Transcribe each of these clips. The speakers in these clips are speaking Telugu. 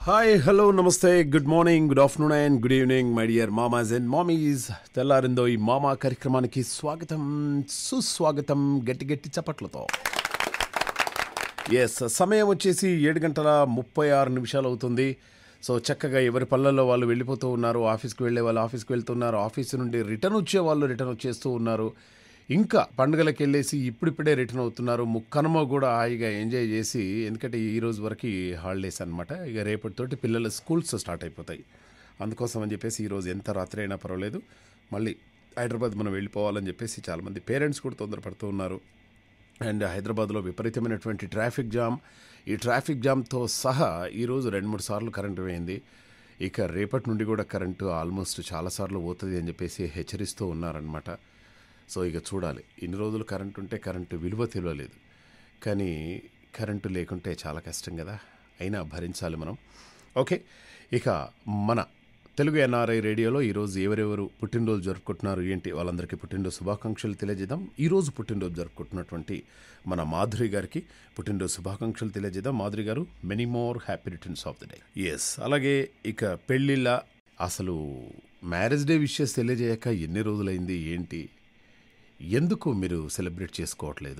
హాయ్ హలో నమస్తే good morning good afternoon and good evening my dear మామాస్ అండ్ మామీస్. తెల్లారిందో ఈ మామా కార్యక్రమానికి స్వాగతం సుస్వాగతం గట్టి గట్టి చప్పట్లతో. ఎస్, సమయం వచ్చేసి 7:36 అవుతుంది. సో చక్కగా ఎవరి పళ్ళల్లో వాళ్ళు వెళ్ళిపోతూ ఉన్నారు. ఆఫీస్కి వెళ్ళే వాళ్ళు ఆఫీస్కి వెళ్తున్నారు. ఆఫీస్ నుండి రిటర్న్ వచ్చే వాళ్ళు రిటర్న్ వచ్చేస్తూ ఉన్నారు. ఇంకా పండుగలకు వెళ్ళేసి ఇప్పుడిప్పుడే రిటర్న్ అవుతున్నారు. ముక్కనమ కూడా హాయిగా ఎంజాయ్ చేసి, ఎందుకంటే ఈ రోజు వరకు హాలిడేస్ అనమాట. ఇక రేపటితోటి పిల్లల స్కూల్స్ స్టార్ట్ అయిపోతాయి. అందుకోసం అని చెప్పేసి ఈరోజు ఎంత రాత్రి అయినా పర్వాలేదు మళ్ళీ హైదరాబాద్ మనం వెళ్ళిపోవాలని చెప్పేసి చాలామంది పేరెంట్స్ కూడా తొందరపడుతూ ఉన్నారు. అండ్ హైదరాబాద్లో విపరీతమైనటువంటి ట్రాఫిక్ జామ్. ఈ ట్రాఫిక్ జామ్తో సహా ఈరోజు 2-3 సార్లు కరెంటు పోయింది. ఇక రేపటి నుండి కూడా కరెంటు ఆల్మోస్ట్ చాలాసార్లు పోతుంది అని చెప్పేసి హెచ్చరిస్తూ ఉన్నారనమాట. సో ఇక చూడాలి. ఇన్ని రోజులు కరెంటు ఉంటే కరెంటు విలువ తెలియలేదు, కానీ కరెంటు లేకుంటే చాలా కష్టం కదా. అయినా భరించాలి మనం. ఓకే, ఇక మన తెలుగు ఎన్ఆర్ఐ రేడియోలో ఈరోజు ఎవరెవరు పుట్టినరోజు జరుపుకుంటున్నారు ఏంటి వాళ్ళందరికీ పుట్టినరోజు శుభాకాంక్షలు తెలియజేద్దాం. ఈరోజు పుట్టినరోజు జరుపుకుంటున్నటువంటి మన మాధురి గారికి పుట్టినరోజు శుభాకాంక్షలు తెలియజేద్దాం. మాధురి గారు, many more happy returns of the day. Yes, అలాగే ఇక పెళ్ళిళ్ళ అసలు మ్యారేజ్ డే విషెస్ తెలియజేయక ఎన్ని రోజులైంది ఏంటి, ఎందుకు మీరు సెలబ్రేట్ చేసుకోవట్లేదు?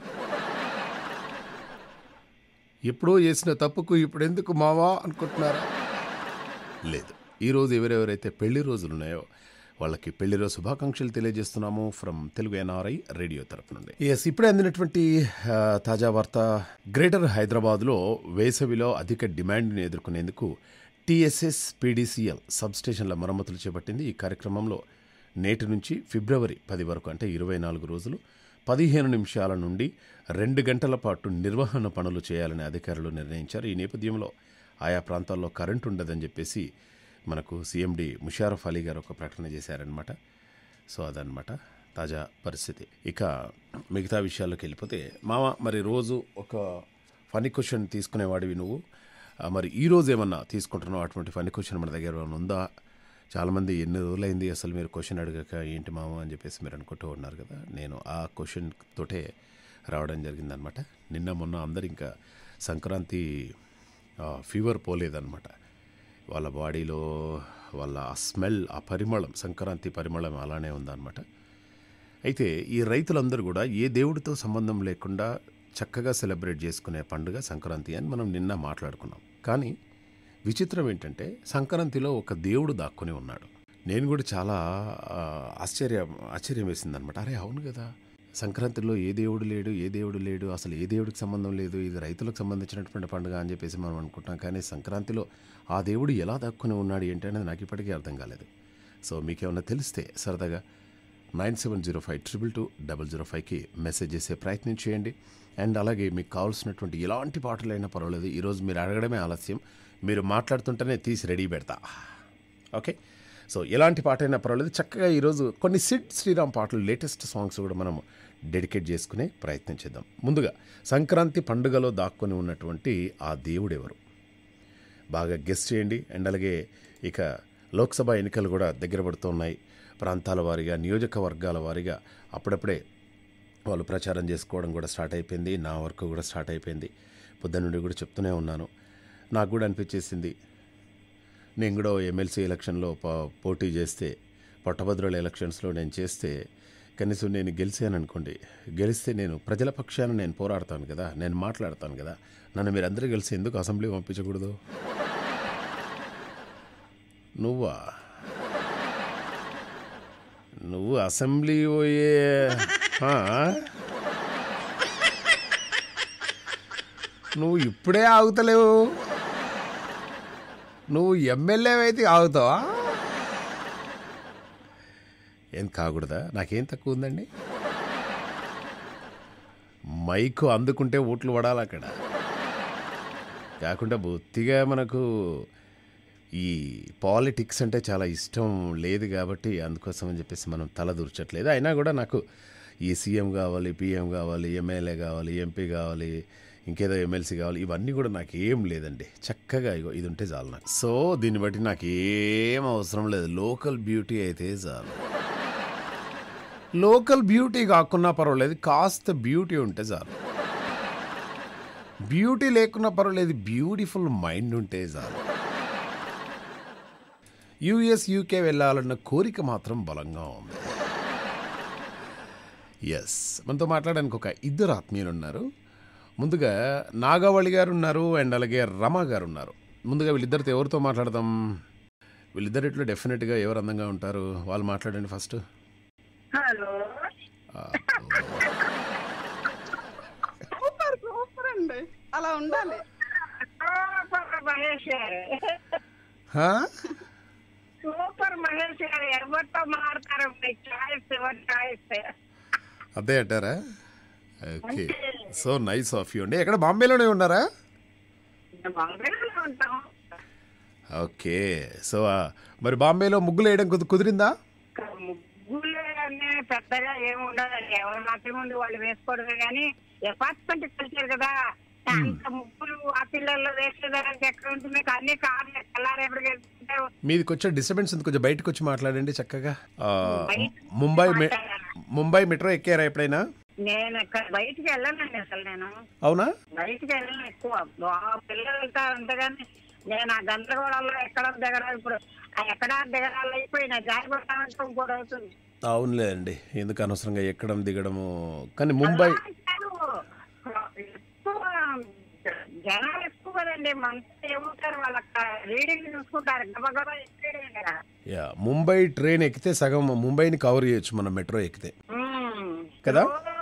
ఎప్పుడో చేసిన తప్పుకు ఇప్పుడు ఎందుకు మావా అనుకుంటున్నారా? లేదు, ఈరోజు ఎవరెవరైతే పెళ్లి రోజులు ఉన్నాయో వాళ్ళకి పెళ్లి రోజు శుభాకాంక్షలు తెలియజేస్తున్నాము ఫ్రమ్ తెలుగు ఎన్ఆర్ఐ రేడియో తరపు నుండి. ఎస్, ఇప్పుడే అందినటువంటి తాజా వార్త. గ్రేటర్ హైదరాబాద్లో వేసవిలో అధిక డిమాండ్ని ఎదుర్కొనేందుకు టీఎస్ఎస్ పీడీసీఎల్ సబ్స్టేషన్ల మరమ్మతులు చేపట్టింది. ఈ కార్యక్రమంలో నేటి నుంచి ఫిబ్రవరి 10 వరకు, అంటే 24 రోజులు 15 నిమిషాల నుండి 2 గంటల పాటు నిర్వహణ పనులు చేయాలని అధికారులు నిర్ణయించారు. ఈ నేపథ్యంలో ఆయా ప్రాంతాల్లో కరెంటు ఉండదని చెప్పేసి మనకు సీఎండి ముషారఫ్ అలీ గారు ఒక ప్రకటన చేశారనమాట. సో అదనమాట తాజా పరిస్థితి. ఇక మిగతా విషయాల్లోకి వెళ్ళిపోతే, మామ మరి రోజు ఒక ఫన్నీ క్వశ్చన్ తీసుకునేవాడివి నువ్వు, మరి ఈరోజు ఏమన్నా తీసుకుంటున్నావు? అటువంటి ఫన్నీ క్వశ్చన్ మన దగ్గర ఏమైనా ఉందా? చాలామంది ఎన్ని రోజులైంది అసలు మీరు క్వశ్చన్ అడగక ఏంటి మామ అని చెప్పేసి మీరు అనుకుంటూ ఉన్నారు కదా. నేను ఆ క్వశ్చన్ తోటే రావడం జరిగిందనమాట. నిన్న మొన్న అందరు ఇంకా సంక్రాంతి ఫీవర్ పోలేదన్నమాట. వాళ్ళ బాడీలో వాళ్ళ స్మెల్, ఆ పరిమళం, సంక్రాంతి పరిమళం అలానే ఉందన్నమాట. అయితే ఈ రైతులందరూ కూడా ఏ దేవుడితో సంబంధం లేకుండా చక్కగా సెలబ్రేట్ చేసుకునే పండుగ సంక్రాంతి అని మనం నిన్న మాట్లాడుకున్నాం. కానీ విచిత్రం ఏంటంటే సంక్రాంతిలో ఒక దేవుడు దాక్కుని ఉన్నాడు. నేను కూడా చాలా ఆశ్చర్యం వేసిందనమాట. అరే అవును కదా, సంక్రాంతిలో ఏ దేవుడు లేడు, అసలు ఏ దేవుడికి సంబంధం లేదు, ఇది రైతులకు సంబంధించినటువంటి పండుగ అని చెప్పేసి మనం అనుకుంటాం. కానీ సంక్రాంతిలో ఆ దేవుడు ఎలా దాక్కుని ఉన్నాడు ఏంటి అనేది నాకు ఇప్పటికీ అర్థం కాలేదు. సో మీకేమన్నా తెలిస్తే సరదాగా 9705220005కి మెసేజ్ చేసే ప్రయత్నం చేయండి. అండ్ అలాగే మీకు కావాల్సినటువంటి ఎలాంటి పాటలైనా పర్వాలేదు. ఈరోజు మీరు అడగడమే ఆలస్యం, మీరు మాట్లాడుతుంటేనే తీసి రెడీ పెడతా. ఓకే, సో ఎలాంటి పాట అయినా పర్వాలేదు. చక్కగా ఈరోజు కొన్ని సిడ్ శ్రీరామ్ పాటలు, లేటెస్ట్ సాంగ్స్ కూడా మనం డెడికేట్ చేసుకునే ప్రయత్నం చేద్దాం. ముందుగా సంక్రాంతి పండుగలో దాక్కుని ఉన్నటువంటి ఆ దేవుడు ఎవరు బాగా గెస్ట్ చేయండి. అండ్ అలాగే ఇక లోక్సభ ఎన్నికలు కూడా దగ్గర పడుతూ ఉన్నాయి. ప్రాంతాల వారీగా, నియోజకవర్గాల వారీగా అప్పుడప్పుడే వాళ్ళు ప్రచారం చేసుకోవడం కూడా స్టార్ట్ అయిపోయింది. నా వర్క్ కూడా స్టార్ట్ అయిపోయింది. పొద్దున్న నుండి కూడా చెప్తూనే ఉన్నాను. నాకు కూడా అనిపించేసింది, నేను కూడా ఎమ్మెల్సీ ఎలక్షన్లో పోటీ చేస్తే, పట్టభద్రుల ఎలక్షన్స్లో నేను చేస్తే, కనీసం నేను గెలిచాను అనుకోండి, గెలిస్తే నేను ప్రజల పక్షాన నేను పోరాడతాను కదా, నేను మాట్లాడతాను కదా, నన్ను మీరు అందరూ కలిసి ఎందుకు అసెంబ్లీ పంపించకూడదు? నువ్వు అసెంబ్లీ పోయే నువ్వు ఇప్పుడే ఆగుతలేవు, నువ్వు ఎమ్మెల్యే అయితే ఆగుతావా? ఏం కాకూడదా? నాకేం తక్కువ ఉందండి? మైకు అందుకుంటే ఓట్లు పడాలి అక్కడ, కాకుండా బొత్తిగా మనకు ఈ పాలిటిక్స్ అంటే చాలా ఇష్టం లేదు కాబట్టి అందుకోసం అని చెప్పేసి మనం తల దూర్చట్లేదు. అయినా కూడా నాకు ఈ సీఎం కావాలి, పిఎం కావాలి, ఎమ్మెల్యే కావాలి, ఎంపీ కావాలి, ఇంకేదో ఎమ్మెల్సీ కావాలి, ఇవన్నీ కూడా నాకు ఏం లేదండి. చక్కగా ఇది ఉంటే చాలు నాకు. సో దీన్ని బట్టి నాకు ఏం అవసరం లేదు, లోకల్ బ్యూటీ అయితే చాలు. లోకల్ బ్యూటీ కాకున్నా పర్వాలేదు, కాస్త బ్యూటీ ఉంటే చాలు. బ్యూటీ లేకున్నా పర్వాలేదు, బ్యూటిఫుల్ మైండ్ ఉంటే చాలు. యూఎస్ యూకే వెళ్ళాలన్న కోరిక మాత్రం బలంగా ఉంది. ఎస్, మనతో మాట్లాడడానికి ఒక ఇద్దరు ఆత్మీయులు ఉన్నారు. ముందుగా నాగావళి గారు ఉన్నారు అండ్ అలాగే రమ గారు ఉన్నారు. ముందుగా వీళ్ళిద్దరితో ఎవరితో మాట్లాడదాం? వీళ్ళిద్దరిట్లో డెఫినెట్గా ఎవరు అందంగా ఉంటారు? వాళ్ళు మాట్లాడండి ఫస్ట్. హలో, సూపర్ సూపర్ అండి, అలా ఉండాలి. సూపర్ మహేష్ గారు, సూపర్ మహేష్ గారు, ఎవరితో మాట్లాడతారు? మీ చాయిస్, ఎవరి చాయిస్? అదే అంటారా? Okay, so nice of you అండి. ఎక్కడ బాంబేలోనే ఉన్నారా? బాంబేలో ఉంటాం. ఓకే, సో మరి బాంబేలో ముగ్గులు వేయడం కుదిరిందా? ముగ్గులు అన్నీ పెద్దగా ఏమి ఉండదండి, ఎవరు మాత్రం ముందు వాళ్ళు వేసుకోవడమే. కానీ అపార్ట్మెంట్ కల్చర్ కదా, అంత ముగ్గులు ఆ పిల్లల్లో వేసేదానికి ఎక్కడ ఉంటుంది? అన్ని కార్లు కల్లారు ఎప్పటికి వెళ్తుంటే. మీది కొంచెం డిస్టర్బెన్స్ ఉంది, కొంచెం బయటకు వచ్చి మాట్లాడండి చక్కగా. ముంబై మెట్రో ఎక్కారా ఎప్పుడైనా? నేను ఇక్కడ బయటికి వెళ్ళానండి, అసలు నేను అవునా? బయటికి వెళ్ళను ఎక్కువ. పిల్లలు వెళ్తారు అంతేగాని నేను ఆ గందరగోళంలో ఎక్కడ దిగడం, ఇప్పుడు ఎక్కడ దిగడాలు అయిపోయినా జారిపడతానంటే ఇంకోటి అవుతుంది. అవునులే అండి, ఎందుకు అనవసరంగా ఎక్కడం దిగడము. కానీ ముంబై ఎక్కువ జనాలు ఎక్కువ కదండి, మనసు ఏముంటారు వాళ్ళ రీడింగ్ చూసుకుంటారు, గబగబా ఎక్కేయడమే కదా. యా, ముంబై ట్రైన్ ఎక్కితే సగం ముంబైని కవర్ చేయొచ్చు మనం మెట్రో ఎక్కితే కదా.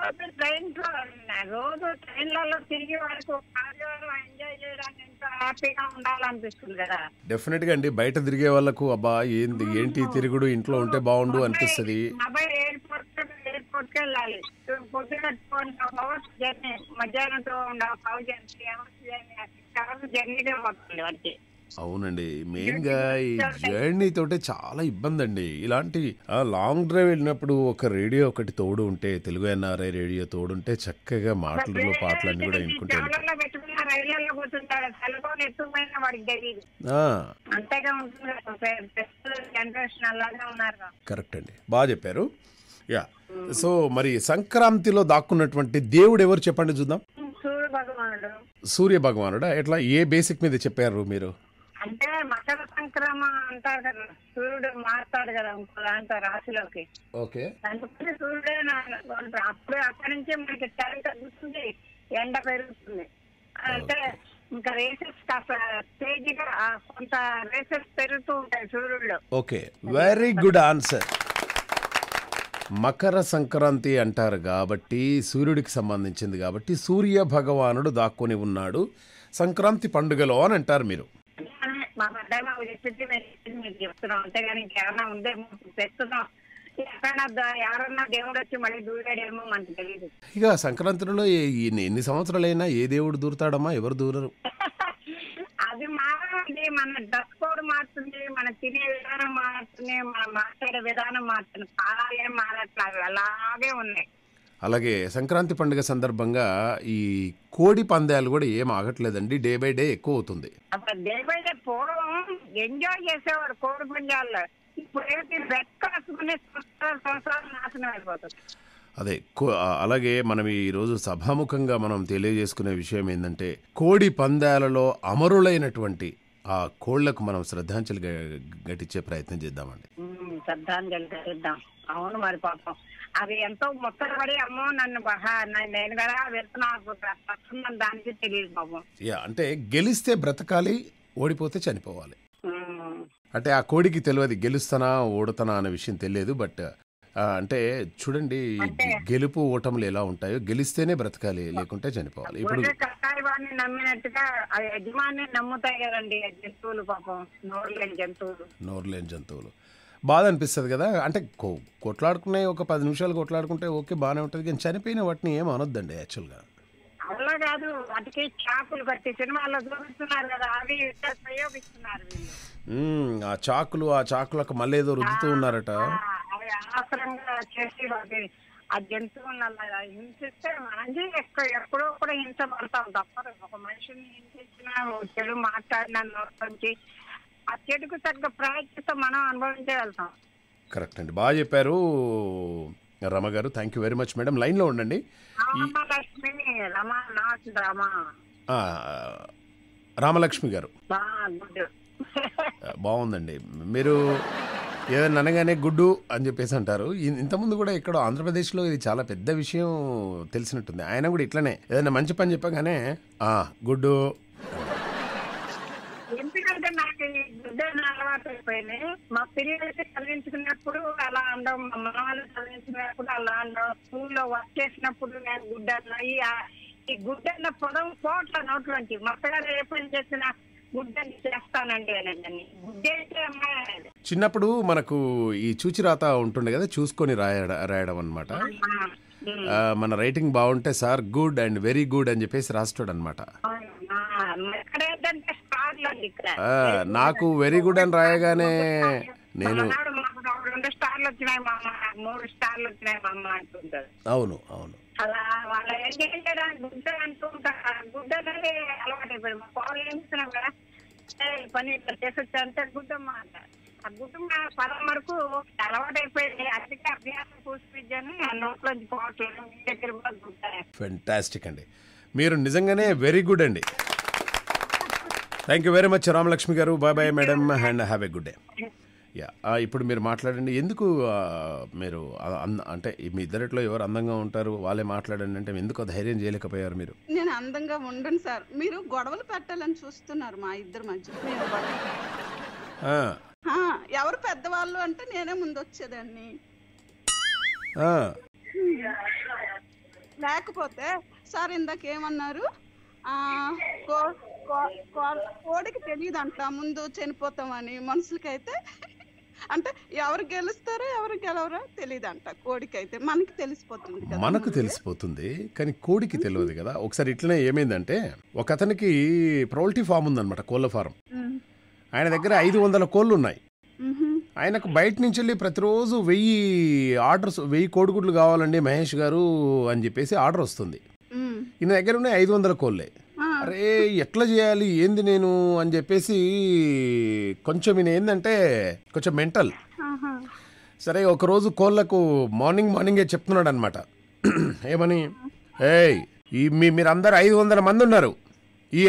రోజు ట్రైన్లలో తిరిగి వరకు ఎంజాయ్ చేయడానికి ఎంతో హ్యాపీగా ఉండాలనిపిస్తుంది కదా. డెఫినెట్ గా అండి, బయట తిరిగే వాళ్ళకు అబ్బా ఏంటి తిరుగుడు, ఇంట్లో ఉంటే బాగుండు అనిపిస్తుంది. ఎయిర్పోర్ట్ కి వెళ్ళాలి, పొద్దున 2.5 hours జర్నీ, మధ్యాహ్నం 2.5 hours జర్నీగా పోతుంది వాటికి. అవునండి, మెయిన్గా ఈ జర్నీ తోటే చాలా ఇబ్బంది అండి. ఇలాంటి లాంగ్ డ్రైవ్ వెళ్ళినప్పుడు ఒక రేడియో ఒకటి తోడు ఉంటే, తెలుగు ఎన్ఆర్ఐ రేడియో తోడుంటే చక్కగా మాటలు పాటలన్నీ కూడా వినుకుంటే కరెక్ట్ అండి, బాగా చెప్పారు. యా, సో మరి సంక్రాంతిలో దాక్కున్నటువంటి దేవుడు ఎవరు చెప్పండి చూద్దాం. సూర్య భగవానుడా? ఎట్లా, ఏ బేసిక్ మీద చెప్పారు మీరు? అంటే మకర సంక్రమ అంటారు కదా, సూర్యుడు మారుతాడు కదా ఇంకో దాంతో రాశిలోకి. ఓకే, అందుకని సూర్యుడే అప్పుడు అక్కడి నుంచి మనకి చలి తగ్గుతుంది, ఎండ పెరుగుతుంది. అంటే ఇంకా రేసెస్ కాస్త తేజీగా కొంత రేసెస్ పెరుగుతూ ఉంటాయి సూర్యుడు. Okay, very good answer. Makar Sankranti అంటారు కాబట్టి సూర్యుడికి సంబంధించింది కాబట్టి సూర్య భగవానుడు దాక్కుని ఉన్నాడు సంక్రాంతి పండుగలో అని అంటారు మీరు. మా పెద్ద చెప్పింది మీకు చెప్తున్నాం, అంతేగాని ఇంకేమన్నా ఉందే తెస్తున్నాం. ఎక్కడన్నా ఎవరన్నా దేవుడు వచ్చి మళ్ళీ దూరాడేమో మనకు తెలియదు. ఇక సంక్రాంతిలో ఎన్ని సంవత్సరాలైనా ఏ దేవుడు దూరుతాడమ్మా, ఎవరు దూరరు. అది మారండి, మన డ్రెస్ కోడ్ మారుతుంది, మన తినే విధానం మారుతుంది, మనం మాట్లాడే విధానం మారుతుంది, కాలాలు ఏం మారట్లేదు, అలాగే ఉన్నాయి. అలాగే సంక్రాంతి పండుగ సందర్భంగా ఈ కోడి పందాలు కూడా ఏం ఆగట్లేదండి, డే బై డే ఎక్కువ అవుతుంది. అప్పుడు డే బై డే పూర్వం ఎంజాయ్ చేసేవారు కోడి పందాల్లో, ఇప్పుడు ఏంటి బెట్ కాసుకునే సంవత్సరాలు నాశనం అయిపోతుంది. అదే అలాగే మనం ఈరోజు సభాముఖంగా మనం తెలియజేసుకునే విషయం ఏంటంటే, కోడి పందాలలో అమరులైనటువంటి ఆ కోళ్లకు మనం శ్రద్ధాంజలి ఘటించే ప్రయత్నం చేద్దామండి. శ్రద్ధాంజలి ఘటిద్దాం. అవును, మరి పాపం అవి ఎంతో ముత్తడి అమ్మో నన్ను నేను కదా వెళ్తున్నాను దానికి తెలియదు పాపం. అంటే గెలిస్తే బ్రతకాలి, ఓడిపోతే చనిపోవాలి. అంటే ఆ కోడికి తెలియదు గెలుస్తానా ఓడుతానా అనే విషయం తెలియదు. బట్ అంటే చూడండి, గెలుపు ఓటములు ఎలా ఉంటాయో, గెలిస్తేనే బ్రతకాలి, లేకుంటే చనిపోవాలి. ఇప్పుడు కషాయవాన్ని నమ్మినట్టుగా యజమాని నమ్ముతాయి కదండి జంతువులు, పాపం నోరులేని జంతువులు. బాధ అనిపిస్తుంది కదా. అంటే కొట్లాడుకునే ఒక 10 నిమిషాలు కొట్లాడుకుంటే ఓకే, బాగానే ఉంటుంది, కానీ చనిపోయిన వాటిని ఏం అనొద్దండి యాక్చువల్గా. అలా కాదు, వాటికి చాకులు కట్టి సినిమాల్లో చూపిస్తున్నారు కదా, అవి ప్రయోగిస్తున్నారు ఆ చాకులు, ఆ చాకులకు మళ్ళీ ఏదో రుద్దుతూ ఉన్నారట. అవి అనవసరంగా చేసి ఆ జంతువులను హింసిస్తే మనకి ఎప్పుడో కూడా హింసపడతాం తప్పదు. ఒక మనిషిని హింసించినా, చెడు మాట్లాడినా నోటి ఆ చెడుకు తగ్గ ప్రయత్నంతో మనం అనుభవించే వెళ్తాం. కరెక్ట్ అండి, బాగా చెప్పారు రమ గారు. Thank you very much madam. లైన్లో ఉండండి. రామలక్ష్మి గారు, బాగుందండి. మీరు ఏదైనా అనగానే గుడ్డు అని చెప్పేసి అంటారు. ఇంతకుముందు కూడా ఇక్కడ ఆంధ్రప్రదేశ్లో ఇది చాలా పెద్ద విషయం తెలిసినట్టుంది. ఆయన కూడా ఇట్లనే ఏదైనా మంచి పని చెప్పగానే గుడ్డు. ఎందుకంటే నాకు ఈ గుడ్డని అలవాటు అయిపోయినాయి. మా పిల్లలకి చదివించుకున్నప్పుడు అలా అండం, మా మనవాళ్ళు చదివించుకున్నప్పుడు అలా అండం, స్కూల్లో వర్క్ చేసినప్పుడు నేను గుడ్డన్న ఈ గుడ్డన్న పొడవు పోట్ల నోట్లోంచి మొత్తగారు ఏ పని చేసినా గుడ్డని చేస్తానండి అని గుడ్డేస్తే అమ్మాయి. చిన్నప్పుడు మనకు ఈ చూచిరాత ఉంటుండే కదా, చూసుకొని రాయడం అనమాట. మన రైటింగ్ బాగుంటే sir good and very good అని చెప్పేసి రాస్తాడు అనమాట. నాకు వెరీ గుడ్ అని రాయగానే నేను 2 స్టార్లు వచ్చినాయి మా అమ్మ, 3 స్టార్లు వచ్చినాయి మా అమ్మ అంటుంటారు. అవును అవును. అలా వాళ్ళ ఏంటంటే గుడ్డ అంటూ ఉంటారు. గుడ్డ అనేది అలవాటు అయిపోయింది. మా పౌరులు ఏం ఇస్తున్నాం కదా, పని ఇట్లా చేసొచ్చా అంటే గుడ్డమ్మ అంటారు. ఆ గుడ్డమ్మ పదం వరకు అలవాటు అయిపోయింది. అందుకే అభ్యాసం పూసిద్దాను ఆ నోట్లోంచి పోవట్లేదు. మీ దగ్గర కూడా గుడ్డ. ఫెంటాస్టిక్ అండి, మీరు నిజంగానే వెరీ గుడ్ అండి. Thank you very much Ramalakshmi గారు. Bye bye madam and have a good day. Yeah, ఇప్పుడు మీరు మాట్లాడండి. ఎందుకు మీరు అంటే మీ ఇద్దరిట్లో ఎవరు అందంగా ఉంటారు వాళ్ళే మాట్లాడండి అంటే ఎందుకు ధైర్యం చేయలేకపోయారు మీరు? నేను అందంగా ఉండను సార్, మీరు గొడవలు పెట్టాలని చూస్తున్నారు మా ఇద్దరి మధ్య. ఎవరు పెద్దవాళ్ళు అంటే నేనే ముందు వచ్చేదాన్ని. లేకపోతే సార్ ఇందాక ఏమన్నారు, కోడికి తెలియదంట ముందు చనిపోతామని, మనుషులకైతే అంటే ఎవరు గెలుస్తారో ఎవరు గెలవరో తెలియదంట. కోడికైతే మనకి తెలిసిపోతుంది కదా. మనకు తెలిసిపోతుంది కానీ కోడికి తెలియదు కదా. ఒకసారి ఇట్లనే ఏమైందంటే ఒక అతనికి పౌల్ట్రీ ఫామ్ ఉందన్నమాట, కోళ్ళ ఫారం. ఆయన దగ్గర 500 కోళ్ళు ఉన్నాయి. ఆయనకు బయట నుంచి వెళ్ళి ప్రతిరోజు 1000 కోడిగుడ్లు కావాలండి మహేష్ గారు అని చెప్పేసి ఆర్డర్ వస్తుంది. ఈయన దగ్గర ఉన్నాయి 500 కోళ్ళే. అరే ఎట్లా చేయాలి ఏంది నేను అని చెప్పేసి కొంచెం ఈయన ఏంటంటే కొంచెం మెంటల్. సరే ఒకరోజు కోళ్ళకు మార్నింగే చెప్తున్నాడు అనమాట. ఏమని, మీరందరూ 500 మంది ఉన్నారు, ఈ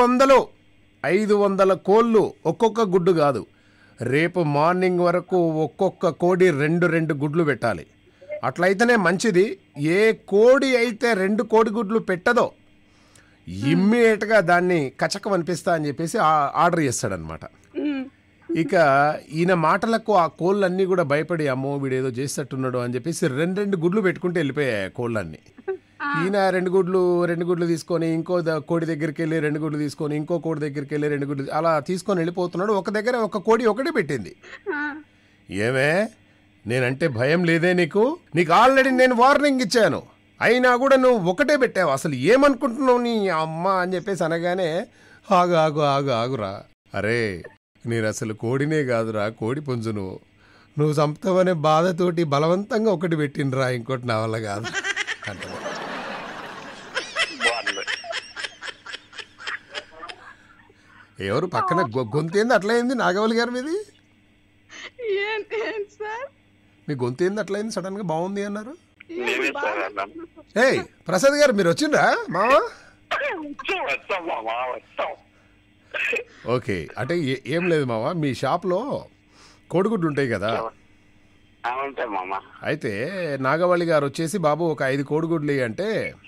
500 కోళ్ళు ఒక్కొక్క గుడ్డు కాదు, రేపు మార్నింగ్ వరకు ఒక్కొక్క కోడి 2 గుడ్లు పెట్టాలి. అట్లయితేనే మంచిది. ఏ కోడి అయితే 2 కోడిగుడ్లు పెట్టదో ఇమ్మీడియట్గా దాన్ని కచకం అనిపిస్తా అని చెప్పేసి ఆర్డర్ చేస్తాడనమాట. ఇక ఈయన మాటలకు ఆ కోళ్ళన్నీ కూడా భయపడి అమ్మో వీడేదో చేసేటట్టున్నాడు అని చెప్పేసి 2 గుడ్లు పెట్టుకుంటూ వెళ్ళిపోయాయి కోళ్ళన్నీ. ఈయన 2 గుడ్లు తీసుకొని ఇంకో కోడి దగ్గరికి వెళ్ళి 2 గుడ్లు తీసుకొని ఇంకో కోడి దగ్గరికి వెళ్ళి 2 గుడ్లు అలా తీసుకొని వెళ్ళిపోతున్నాడు. ఒక దగ్గర ఒక కోడి ఒకటి పెట్టింది. ఏమే నేనంటే భయం లేదే నీకు ఆల్రెడీ నేను వార్నింగ్ ఇచ్చాను, అయినా కూడా నువ్వు ఒకటే పెట్టావు, అసలు ఏమనుకుంటున్నావు నీ అమ్మ అని చెప్పేసి అనగానే ఆగురా, అరే నేను అసలు కోడినే కాదురా, కోడి పుంజును, నువ్వు చంపుతావనే బాధతోటి బలవంతంగా ఒకటి పెట్టినరా, ఇంకోటి నా వల్ల కాదు అంటే. ఎవరు పక్కన గొంతేంది అట్లయింది నాగవల్లి గారు మీది? మీ గొంతేంది అట్లయింది సడన్ గా బాగుంది అన్నారు? ప్రసాద్ గారు మీరు వచ్చిండ్రా మావా? ఓకే, అంటే ఏం లేదు మావా, మీ షాప్లో కోడిగుడ్లు ఉంటాయి కదా, అయితే నాగవల్లి గారు వచ్చేసి బాబు ఒక 5 కోడిగుడ్లు అంటే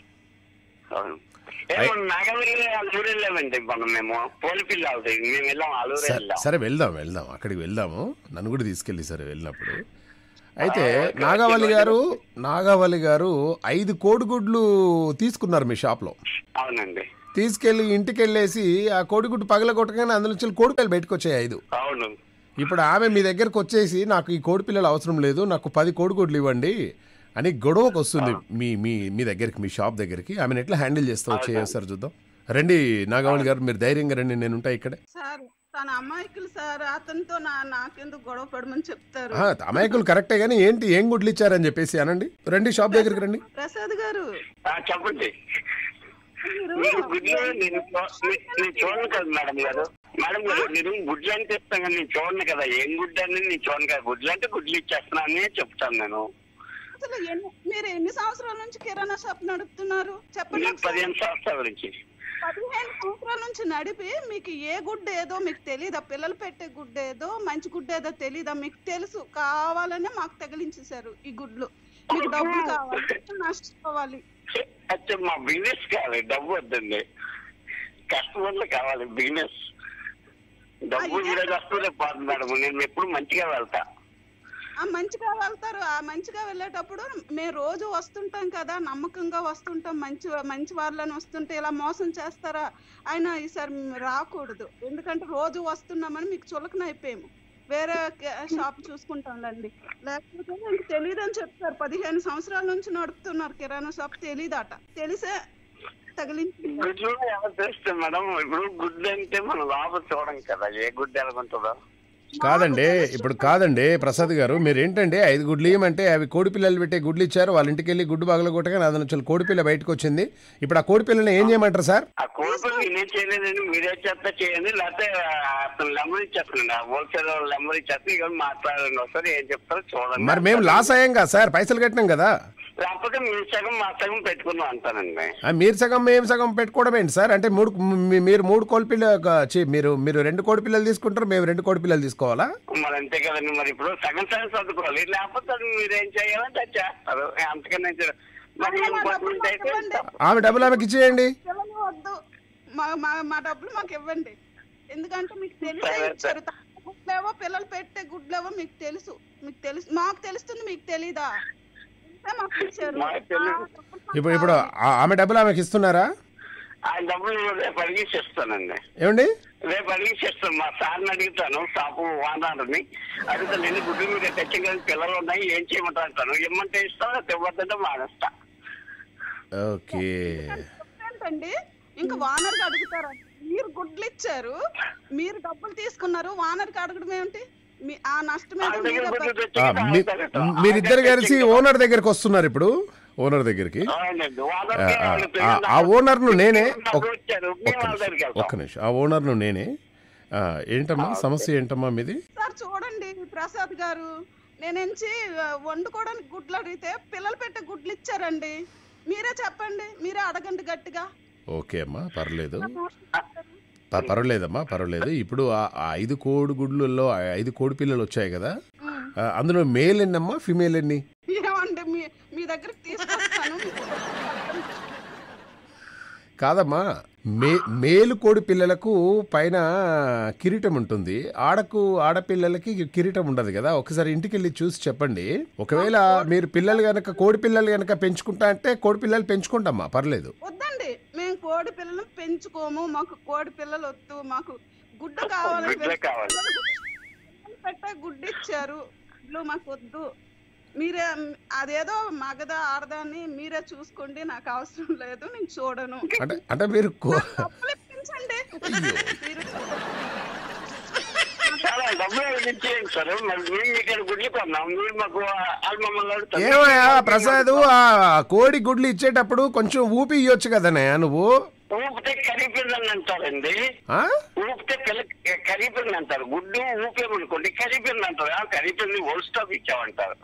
సరే వెళ్దాం అక్కడికి వెళ్దాము, నన్ను కూడా తీసుకెళ్ళి సరే వెళ్ళినప్పుడు. అయితే నాగవల్లి గారు 5 కోడిగుడ్లు తీసుకున్నారు మీ షాప్లో. అవునండి. తీసుకెళ్లి ఇంటికి వెళ్ళేసి ఆ కోడిగుడ్డు పగలగొట్టగానే అందులో నుంచి కోడిపిల్లలు బయటకు వచ్చాయి 5. అవును. ఇప్పుడు ఆమె మీ దగ్గరకు వచ్చేసి నాకు ఈ కోడిపిల్లలు అవసరం లేదు, నాకు 10 కోడిగుడ్లు ఇవ్వండి అని గొడవకు వస్తుంది మీ దగ్గరికి, మీ షాప్ దగ్గరికి. ఆమెను ఎట్లా హ్యాండిల్ చేస్తారు చూద్దాం. రండి నాగవల్లి గారు, మీరు ధైర్యంగా రండి, నేను ఉంటా ఇక్కడే. తన అమాయకులు సార్, అతనితో నాకెందుకు గొడవ పడమని చెప్తారు. అమాయకులు కరెక్టే గానీ ఏం గుడ్లు ఇచ్చారని చెప్పేసి అనండి. రండి షాప్ దగ్గరికి రండి. ప్రసాద్ గారు చెప్పండి. చూడను కదా మేడం గారు మీరు గుడ్లు అంటే చెప్తాను కానీ నేను చూడను కదా, ఏం గుడ్డు అని నేను చూడను కదా. గుడ్లు అంటే గుడ్లు ఇచ్చేస్తున్నా అని చెప్తాను నేను. మీరు ఎన్ని సంవత్సరాల నుంచి కిరాణా షాప్ నడుపుతున్నారు చెప్పండి? 15 సంవత్సరాల నుంచి. 15 సంవత్సరాల నుంచి నడిపి మీకు ఏ గుడ్డ ఏదో మీకు తెలీదా? పిల్లలు పెట్టే గుడ్డ ఏదో మంచి గుడ్డ ఏదో తెలీదా? మీకు తెలుసు, కావాలనే మాకు తగిలించేశారు ఈ గుడ్లు. మీకు డబ్బులు కావాలి, నష్టపోవాలి. అచ్చా, మా బిజినెస్ కావాలి, డబ్బు వద్దండి. కస్టమర్లు కావాలి, బిజినెస్. డబ్బు కూడా కష్టమే పోతుంది మేడం. నేను ఎప్పుడు మంచిగా వెళ్తా. మంచిగా వెళ్తారు. ఆ మంచిగా వెళ్ళేటప్పుడు మేము రోజు వస్తుంటాం కదా, నమ్మకంగా వస్తుంటాం, మంచి మంచి వాళ్ళని వస్తుంటే ఇలా మోసం చేస్తారా? ఆయన ఈసారి రాకూడదు, ఎందుకంటే రోజు వస్తున్నామని మీకు చులకన అయిపోయాము. వేరే షాప్ చూసుకుంటాంలేండి. లేకపోతే మీకు తెలియదని చెప్తారు. 15 సంవత్సరాల నుంచి నడుపుతున్నారు కిరాణా షాప్, తెలీదట. తెలిసే తగిలించి గుడ్లు ఎవరు తెస్తే మేడం? ఇప్పుడు గుడ్డు అంటే మనం లోపల చూడం కదా, ఏ గుడ్డు ఎలాగుంటుందో. కాదండి ప్రసాద్ గారు, మీరు ఏంటంటే 5 గుడ్లు ఇవ్వమంటే అవి కోడి పిల్లలు పెట్టే గుడ్లు ఇచ్చారు. వాళ్ళ ఇంటికి వెళ్ళి గుడ్డు పగలగొట్టగానే అది నుంచి కోడి పిల్ల బయటకు వచ్చింది. ఇప్పుడు ఆ కోడి పిల్లని ఏం చేయమంటారు సార్? ఆ కోడి పిల్ల నేనే చేయలేదండి, మీరే చెప్తా చేయండి. లేకపోతే అతను నెంబర్ ఇచ్చేస్తానండి, హోల్సేల్ నెంబర్ ఇచ్చేస్తే ఇక మాట్లాడండి ఒకసారి, ఏం చెప్తారో చూడండి. మరి మేము లాస్ అయ్యాం కదా సార్, పైసలు కట్టినాం కదా. లేకపోతే మీరు సగం మా సగం పెట్టుకుందాం అంటానండి. మీరు సగం మేము సగం పెట్టుకోవడం ఏంటి సార్? అంటే మీరు 3 కోడి పిల్ల మీరు 2 కోడి పిల్లలు తీసుకుంటారు, మేము 2 కోడి పిల్లలు తీసుకోవాలా? మరి అంతే కదండి. మరి ఇప్పుడు సగం సగం చదువుకోవాలి, లేకపోతే మీరు ఏం చేయాలంటే అది చేస్తారు. అంతకన్నా ఆమె డబ్బులు ఆమెకి ఇచ్చేయండి. పిల్లలు వద్దు, మా డబ్బులు మాకు ఇవ్వండి. ఎందుకంటే మీకు తెలిసే ఇచ్చారు. గుడ్లేవో పిల్లలు పెట్టే గుడ్లేవో మీకు తెలుసు, మాకు తెలుస్తుంది, మీకు తెలీదా? ఇప్పుడు ఆమె డబ్బులు ఆమెకి ఇస్తున్నారా? ఆ డబ్బులు రేపు అడిగిస్తానండి. ఏమండి? రేపు అడిగిస్తాను, మా సార్ని అడుగుతాను, షాపు ఓనర్ని అడుగుతాను. ఎన్ని గుడ్లు మీద తెచ్చిన పిల్లలు ఉన్నాయి, ఏం చేయమంటా అంటాను. ఇమ్మంటే ఇస్తాను, ఇవ్వద్దంటే మానేస్తా. ఓకే. ఏంటండి ఇంకా ఓనర్కి అడుగుతారా? మీరు గుడ్లు ఇచ్చారు, మీరు డబ్బులు తీసుకున్నారు, ఓనర్కి అడగడం ఏమిటి? ఆ నష్టం మీరిద్దరు కలిసి ఓనర్ దగ్గరికి వస్తున్నారు. ఇప్పుడు ఓనర్ దగ్గరికి, ఆ ఓనర్ను నేనే, ఒక్క నిమిషం, ఆ ఓనర్ను నేనే. ఏంటమ్మా సమస్య, ఏంటమ్మా మీది? సార్ చూడండి ప్రసాద్ గారు, నేనుంచి వండుకోవడానికి గుడ్లు అడిగితే పిల్లలు పెట్టే గుడ్లు ఇచ్చారండి. మీరే చెప్పండి, మీరే అడగండి గట్టిగా. ఓకే అమ్మా, పర్వాలేదమ్మా, పర్వాలేదు. ఇప్పుడు ఆ 5 కోడి గుడ్లలో 5 కోడి పిల్లలు వచ్చాయి కదా, అందులో మేల్ ఎన్నమ్మా, ఫిమేల్ ఎన్ని? ఏమండి మీ దగ్గరికి తీసుకొస్తాను. కాదమ్మా, మేలు కోడి పిల్లలకు పైన కిరీటం ఉంటుంది, ఆడపిల్లలకి కిరీటం ఉండదు కదా. ఒకసారి ఇంటికి వెళ్ళి చూసి చెప్పండి. ఒకవేళ మీరు పిల్లలు గనక కోడి పిల్లలు గనక పెంచుకుంటా అంటే కోడి పిల్లలు పెంచుకుంటామా, పర్లేదు. వద్దండి, మేము కోడి పిల్లలు పెంచుకోము, మాకు కోడి పిల్లలు వద్దు, మాకు గుడ్డ కావాలి. పెట్టే గుడ్డు ఇచ్చారు, మాకు వద్దు. మీరే అదేదో మగదా ఆడదాన్ని మీరే చూసుకోండి, నాకు అవసరం లేదు, నేను చూడను. అంటే మీరు ఏమయ్యా ప్రసాద్, ఆ కోడి గుడ్లు ఇచ్చేటప్పుడు కొంచెం ఊపి ఇవ్వచ్చు కదనయ్యా నువ్వు. ఊపితే కరిగిపోయిందని అంటారండి. ఊపితే కరిగిపోయింది అంటారు. గుడ్డు ఊపేమనుకోండి కరిగిపోయింది అంటారు. కరిగిపోయింది ఓల్డ్ స్టాక్ ఇచ్చామంటారు.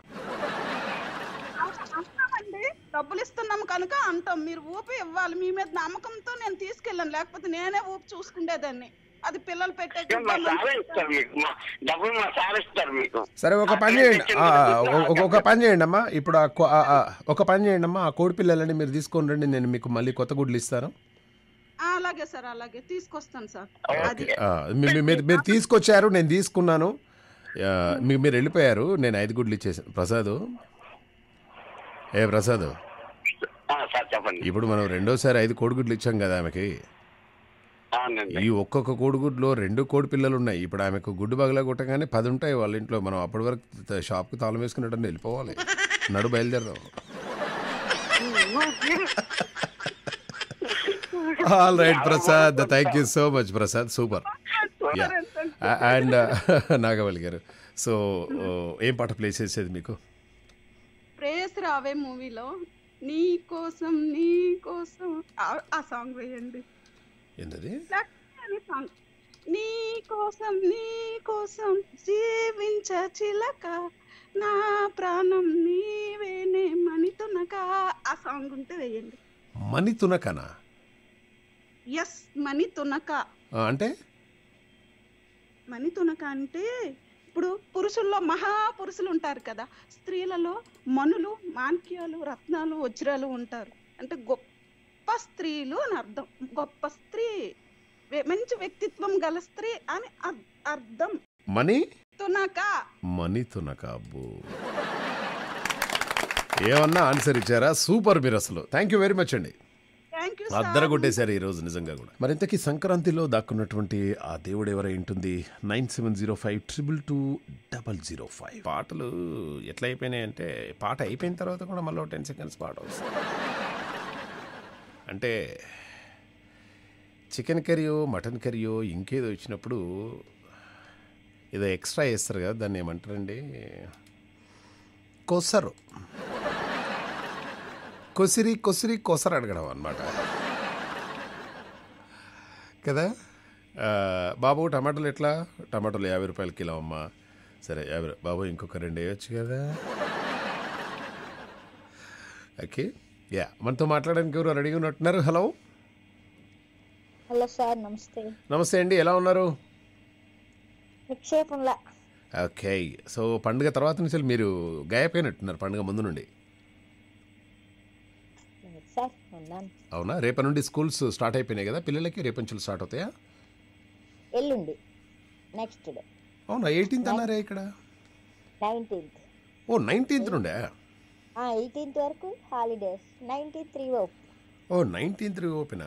డబ్బులు ఇస్తున్నాం కనుక అంటాం, మీరు ఊపి ఇవ్వాలి. మీ మీద నమ్మకంతో నేను తీసుకెళ్ళాను, లేకపోతే నేనే ఊపి చూసుకునేదాన్ని. అది పిల్లలు పెట్టే డబ్బులు మా సార్ ఇస్తారు మీకు. సరే ఒక పని చేయండి, అమ్మా. ఇప్పుడు ఒక పని చేయండి అమ్మా, ఆ కోడి పిల్లలని మీరు తీసుకొని రండి, నేను మీకు మళ్ళీ కొత్త గుడ్లు ఇస్తాను. అలాగే సార్, అలాగే తీసుకొస్తాను సార్. మీరు తీసుకొచ్చారు, నేను తీసుకున్నాను, మీరు వెళ్ళిపోయారు, నేను 5 గుడ్లు ఇచ్చేసాను. ప్రసాద్, ప్రసాద్, ఇప్పుడు మనం రెండోసారి 5 కోడిగుడ్లు ఇచ్చాం కదా ఆమెకి. ఈ ఒక్కొక్క కోడిగుడ్లో 2 కోడి పిల్లలు ఉన్నాయి. ఇప్పుడు ఆమెకు గుడ్డు బగలా కొట్టగానే 10 ఉంటాయి వాళ్ళ ఇంట్లో. మనం అప్పటి వరకు షాప్కి తాళం వేసుకున్నట్టు వెళ్ళిపోవాలి. నడు బయలుదేరదాం. All right Prasad, thank you so much Prasad, super. And Nagavalli garu, so ఏం పాట ప్లే చేసేది మీకు? ప్రేయస్ రావే మూవీలో నీ కోసం ఆ సాంగ్ వేయండి. ఏంటది? నీ కోసం జీవించ చిలక, నా ప్రాణం నీవేనే మణితునక, ఆ సాంగ్ ఉంటే వేయండి. మణితునకనా? ఎస్ మణి తునక. అంటే మణి తునక అంటే ఇప్పుడు పురుషుల్లో మహాపురుషులు ఉంటారు కదా, స్త్రీలలో మణులు, మాణిక్యాలు, రత్నాలు, వజ్రాలు ఉంటారు. అంటే గొప్ప స్త్రీలు అని అర్థం. గొప్ప స్త్రీ, మంచి వ్యక్తిత్వం గల స్త్రీ అని అర్థం. మణి తునక. మణి తునక. అబ్బో, ఏమన్నా ఆన్సర్ ఇచ్చారా? సూపర్ మీరు అసలు. థ్యాంక్ యూ వెరీ మచ్ అండి. Thank you. అద్దర కొట్టేశారు ఈ రోజు నిజంగా కూడా. మరింతకీ సంక్రాంతిలో దాక్కున్నటువంటి ఆ దేవుడు ఎవరై ఉంటుంది? 9705222005. పాటలు ఎట్లా అయిపోయినాయంటే, పాట అయిపోయిన తర్వాత కూడా మళ్ళీ 10 seconds పాట వస్తుంది. అంటే చికెన్ కర్రీయో మటన్ కర్రీయో ఇంకేదో ఇచ్చినప్పుడు ఏదో ఎక్స్ట్రా వేస్తారు కదా, దాన్ని ఏమంటారండి? కొసరు. కొసరు అడగడం అనమాట కదా. బాబు టమాటాలు ఎట్లా? టమాటాలు 50 రూపాయలు కిలో అమ్మా. సరే 50. బాబు ఇంకొక 2 వేయచ్చు కదా. ఓకే, యా, మనతో మాట్లాడడానికి ఎవరు రెడీగా ఉన్నట్టున్నారు? హలో. హలో సార్, నమస్తే. నమస్తే అండి, ఎలా ఉన్నారు? నిక్షేపంలా. ఓకే, సో పండుగ తర్వాత నుంచి మీరు గాయపోయినట్టున్నారు పండుగ ముందు నుండి. సార్ ఉన్నాను. అవునా? రేపటి నుండి స్కూల్స్ స్టార్ట్ అయిపోయినాయి కదా పిల్లలకి? రేపటి నుంచి స్టార్ట్ అవుతాయా? ఎల్లుండి నెక్స్ట్ డే. అవునా? 18th అన్నారే ఇక్కడ. 19th. ఓ 19th నుండే? 18th వరకు హాలిడేస్, 19th ఓపెన్. ఓ 19th ఓపెనా?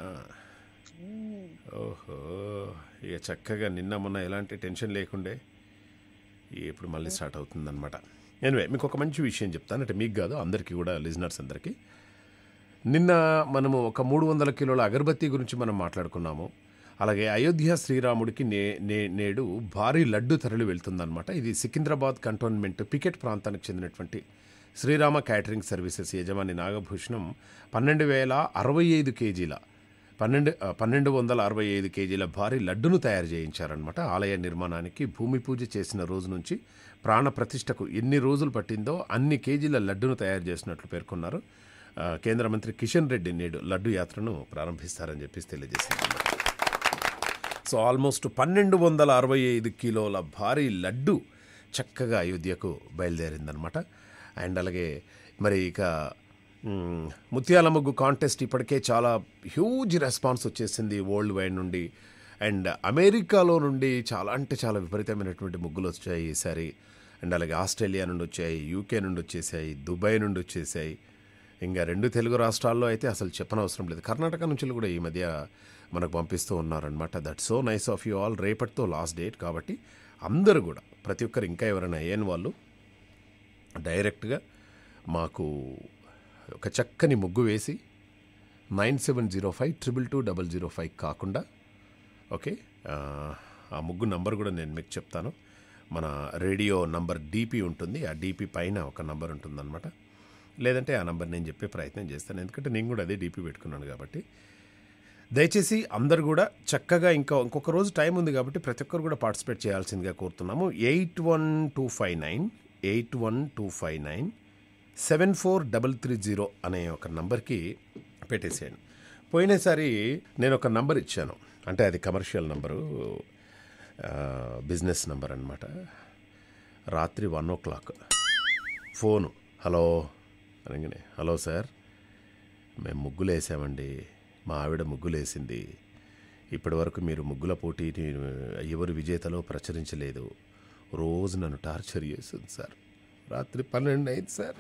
ఓహో, ఇక చక్కగా నిన్న మొన్న ఎలాంటి టెన్షన్ లేకుండే ఇప్పుడు మళ్ళీ స్టార్ట్ అవుతుందన్నమాట. ఎనివే, మీకు ఒక మంచి విషయం చెప్తాను. అంటే మీకు కాదు, అందరికీ కూడా, లిజనర్స్ అందరికీ. నిన్న మనము ఒక 300 కిలోల అగరబత్తి గురించి మనం మాట్లాడుకున్నాము. అలాగే అయోధ్య శ్రీరాముడికి నేడు భారీ లడ్డు తరలి వెళ్తుందన్నమాట. ఇది సికింద్రాబాద్ కంటోన్మెంట్ పికెట్ ప్రాంతానికి చెందినటువంటి శ్రీరామ క్యాటరింగ్ సర్వీసెస్ యజమాని నాగభూషణం 12,065 కేజీల 1265 కేజీల భారీ లడ్డును తయారు చేయించారనమాట. ఆలయ నిర్మాణానికి భూమి పూజ చేసిన రోజు నుంచి ప్రాణ ప్రతిష్టకు ఎన్ని రోజులు పట్టిందో అన్ని కేజీల లడ్డును తయారు చేసినట్లు పేర్కొన్నారు. కేంద్ర మంత్రి కిషన్ రెడ్డి నేడు లడ్డు యాత్రను ప్రారంభిస్తారని చెప్పేసి తెలియజేశారు. సో ఆల్మోస్ట్ 1265 కిలోల భారీ లడ్డు చక్కగా అయోధ్యకు బయలుదేరిందనమాట. అండ్ అలాగే మరి ఇక ముత్యాల ముగ్గు కాంటెస్ట్ ఇప్పటికే చాలా హ్యూజ్ రెస్పాన్స్ వచ్చేసింది వరల్డ్ వైడ్ నుండి. అండ్ అమెరికాలో నుండి చాలా అంటే చాలా విపరీతమైనటువంటి ముగ్గులు వచ్చాయి ఈసారి. అండ్ అలాగే ఆస్ట్రేలియా నుండి వచ్చాయి, యూకే నుండి వచ్చేసాయి, దుబాయ్ నుండి వచ్చేసాయి. ఇంకా 2 తెలుగు రాష్ట్రాల్లో అయితే అసలు చెప్పనవసరం లేదు. కర్ణాటక నుంచి కూడా ఈ మధ్య మనకు పంపిస్తూ ఉన్నారనమాట. That so nice of you all. రేపటితో లాస్ట్ డేట్ కాబట్టి అందరూ కూడా, ప్రతి ఒక్కరు ఇంకా ఎవరైనా అయ్యని వాళ్ళు డైరెక్ట్గా మాకు ఒక చక్కని ముగ్గు వేసి 9705222005 కాకుండా, ఓకే, ఆ ముగ్గు నంబర్ కూడా నేను మీకు చెప్తాను. మన రేడియో నంబర్ డీపీ ఉంటుంది, ఆ డీపీ పైన ఒక నంబర్ ఉంటుందన్నమాట. లేదంటే ఆ నంబర్ నేను చెప్పే ప్రయత్నం చేస్తాను, ఎందుకంటే నేను కూడా అదే డీపీ పెట్టుకున్నాను కాబట్టి. దయచేసి అందరు కూడా చక్కగా ఇంకొక రోజు టైం ఉంది కాబట్టి ప్రతి ఒక్కరు కూడా పార్టిసిపేట్ చేయాల్సిందిగా కోరుతున్నాము. 8125981259 74330 అనే ఒక నంబర్కి పెట్టేసేయండి. పోయినసారి నేను ఒక నంబర్ ఇచ్చాను, అంటే అది కమర్షియల్ నంబరు, బిజినెస్ నంబర్ అనమాట. రాత్రి 1 o'clock ఫోను, హలో అనగానే, హలో సార్, మేము ముగ్గులు వేసామండి, మా ఆవిడ ముగ్గులు వేసింది, ఇప్పటి వరకు మీరు ముగ్గుల పోటీని ఎవరు విజేతలో ప్రచురించలేదు, రోజు నన్ను టార్చర్ చేస్తుంది సార్, రాత్రి 12 అయింది సార్,